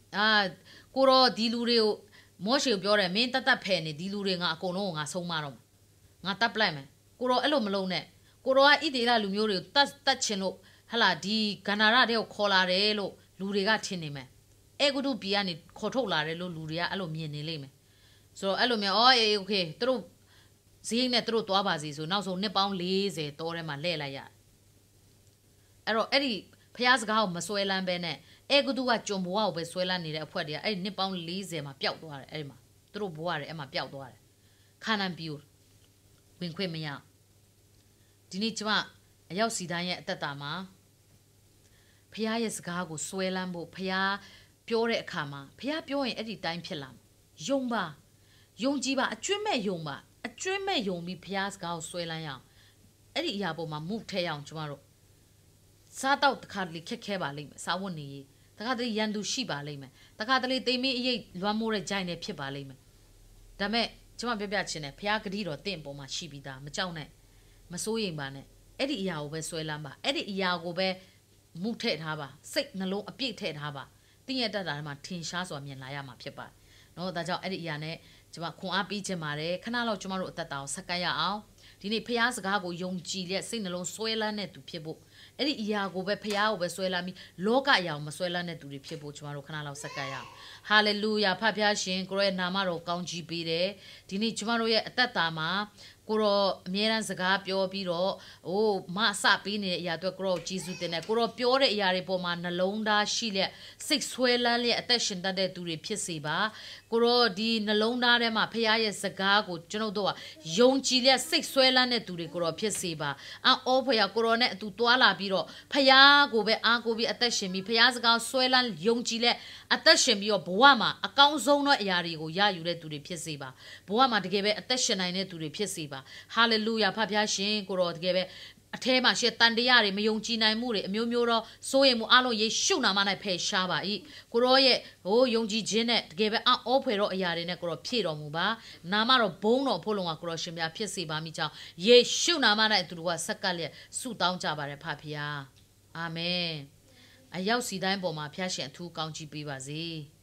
啊ကိုရောဒီလူတွေကိုမောရှေပြောတယ်မင်းတတ်တတ်ဖယ်နေဒီလူတွေငါအကုန်လုံးကိုငါဆုံးမတော့ငါတတ်ပလိုက်မယ်ကိုရောအဲ့လိုမလုံးနဲ့ကိုရောကဣဒေလလူမျိုးတွေကိုတတ်တတ်ချင်လို့ဟလာဒီဂန္နာရတဲ့ကိုခေါ်လာတယ်လို့လူတွေကထင်နေမယ်အဲဂုတုပြည်ကနေခေါ်ထုတ်လာတယ်လို့လူတွေကအဲ့လိုမြင်နေလိမ့်မယ်ဆိုတော့အဲ့လိုမျိုးအော်အေးโอเคသူတို့ဈေးနဲ့သူတို့သွားပါစီဆိုနောက်ဆုံးနှစ်ပေါင်း၄၀တောထဲမှာလဲ့လိုက်ရအဲ့တော့အဲ့ဒီဖျားစကားကိုမစွဲလန်းပဲနဲ့အဲဂုတုကကြုံဘဝကိုပဲစွဲလန်းနေတဲ့အဖွဲတွေကအဲ့ဒီနှစ်ပေါင်း၄၀မှာပျောက်သွားတယ်အဲ့ဒီမှာသူတို့ဘဝတွေအဲ့မှာပျောက်သွားတယ်ခါနန်ပြည်ဝင်ခွင့်မရဒီနေ့ကျမအရောက်စီတိုင်းရဲ့အသက်တာမှာဖျားရဲ့စကားကိုစွဲလန်းဖို့ဖျားပြောတဲ့အခါမှာဖျားပြောရင်အဲ့ဒီတိုင်းဖြစ်လာယုံပါယုံကြည်ပါအကျွင့်မဲ့ယုံပါအကျွင့်မဲ့ယုံပြီးဖျားစကားကိုစွဲလန်းရအောင်အဲ့ဒီအရာပေါ်မှာမုထဲရအောင်ကျမတို့စားတော့တခါတလေခက်ခဲပါလိမ့်မယ်စားဝတ်နေရေးတခါတလေရန်သူရှိပါလိမ့်မယ်တခါတလေတိမ်မင်းအရေးလွမ်းမိုးတဲ့ဂျိုင်းနဲ့ဖြစ်ပါလိမ့်မယ်ဒါမဲ့ကျမပြပြချင်းနဲ့ဖျားဂတိတော်တင့်ပေါ်မှာရှိပြီးသားမကြောက်နဲ့မစိုးရိမ်ပါနဲ့အဲ့ဒီအရာကိုပဲစွဲလန်းပါအဲ့ဒီအရာကိုပဲမုထည့်ထားပါစိတ်နှလုံးအပြည့်ထည့်ထားပါတင်းရတတ်တာမှာထင်ရှားစွာမြင်လာရမှာဖြစ်ပါတယ်နော်ဒါကြောင့်အဲ့ဒီအရာနဲ့ကျမခွန်အားပေးခြင်းပါတယ်ခဏလောက်ကျမတို့အသက်တာကိုဆက်ကပ်ရအောင်ဒီနေ့ဖျားစကားကိုယုံကြည်တဲ့စိတ်နှလုံးစွဲလန်းတဲ့သူဖြစ်ဖို့အဲ့ဒီအရာကိုပဲဖျားကိုပဲစွဲလန်းပြီးလောကအရာကိုမစွဲလန်းတဲ့သူတွေဖြစ်ဖို့ကျမတို့ခဏလောက်ဆက်ကပ်ရအောင်ဟာလေလုယာဖဖျားရှင်ကိုရဲ့နာမတော်ကောင်းကြီးပေးတယ်ဒီနေ့ကျမတို့ရဲ့အသက်တာမှာကိုရောအမြဲတမ်းစကားပြောပြီးတော့အိုးမအစပေးနေတဲ့အရာအတွက်ကိုရောဂျေဇုတင်တယ်ကိုရောပြောတဲ့အရာတွေပေါ်မှာနှလုံးသားရှိလျက်စိတ်ဆွဲလန်းလျက်အသက်ရှင်တတ်တဲ့သူတွေဖြစ်စေပါကိုရောဒီနှလုံးသားထဲမှာဖခင်ရဲ့စကားကိုကျွန်တော်တို့ကယုံကြည်လျက်စိတ်ဆွဲလန်းတဲ့သူတွေကိုရောဖြစ်စေပါအော်ဖခင်ကိုရောနဲ့အတူတွာလာပြီးတော့ဖခင်ကိုပဲအားကိုးပြီးအသက်ရှင်ပြီးဖခင်စကားဆွဲလန်းယုံကြည်လျက်အသက်ရှင်ပြီးတော့ဘဝမှာအကောင်းဆုံးသောအရာတွေကိုရယူတဲ့သူတွေဖြစ်စေပါဘဝမှာတကယ်ပဲအသက်ရှင်နိုင်တဲ့သူတွေဖြစ်စေပါဟာလေလုယာဖဖျားရှင်ကိုရောတကယ်ပဲအထဲမှာရှေ့တန်တရားတွေမယုံကြည်နိုင်မှုတွေအမျိုးမျိုးတော့စိုးရိမ်မှုအလုံးယေရှုနာမ၌ဖယ်ရှားပါ၏ကိုရောရဲ့ဟိုယုံကြည်ခြင်းနဲ့တကယ်ပဲအောဖွယ်တော့အရာတွေနဲ့ကိုရောဖြည့်တော်မူပါနာမတော်ဘုန်းတော်ဖို့လုံကကိုရောရှင်များဖြစ်စေပါမိကြောင်းယေရှုနာမ၌သူတို့ကဆက်ကပ်လျက်ဆုတောင်းကြပါတယ်ဖဖျားအာမင်အရောက်စီတိုင်းပေါ်မှာဖျားရှင်အထူးကောင်းချီးပေးပါစေ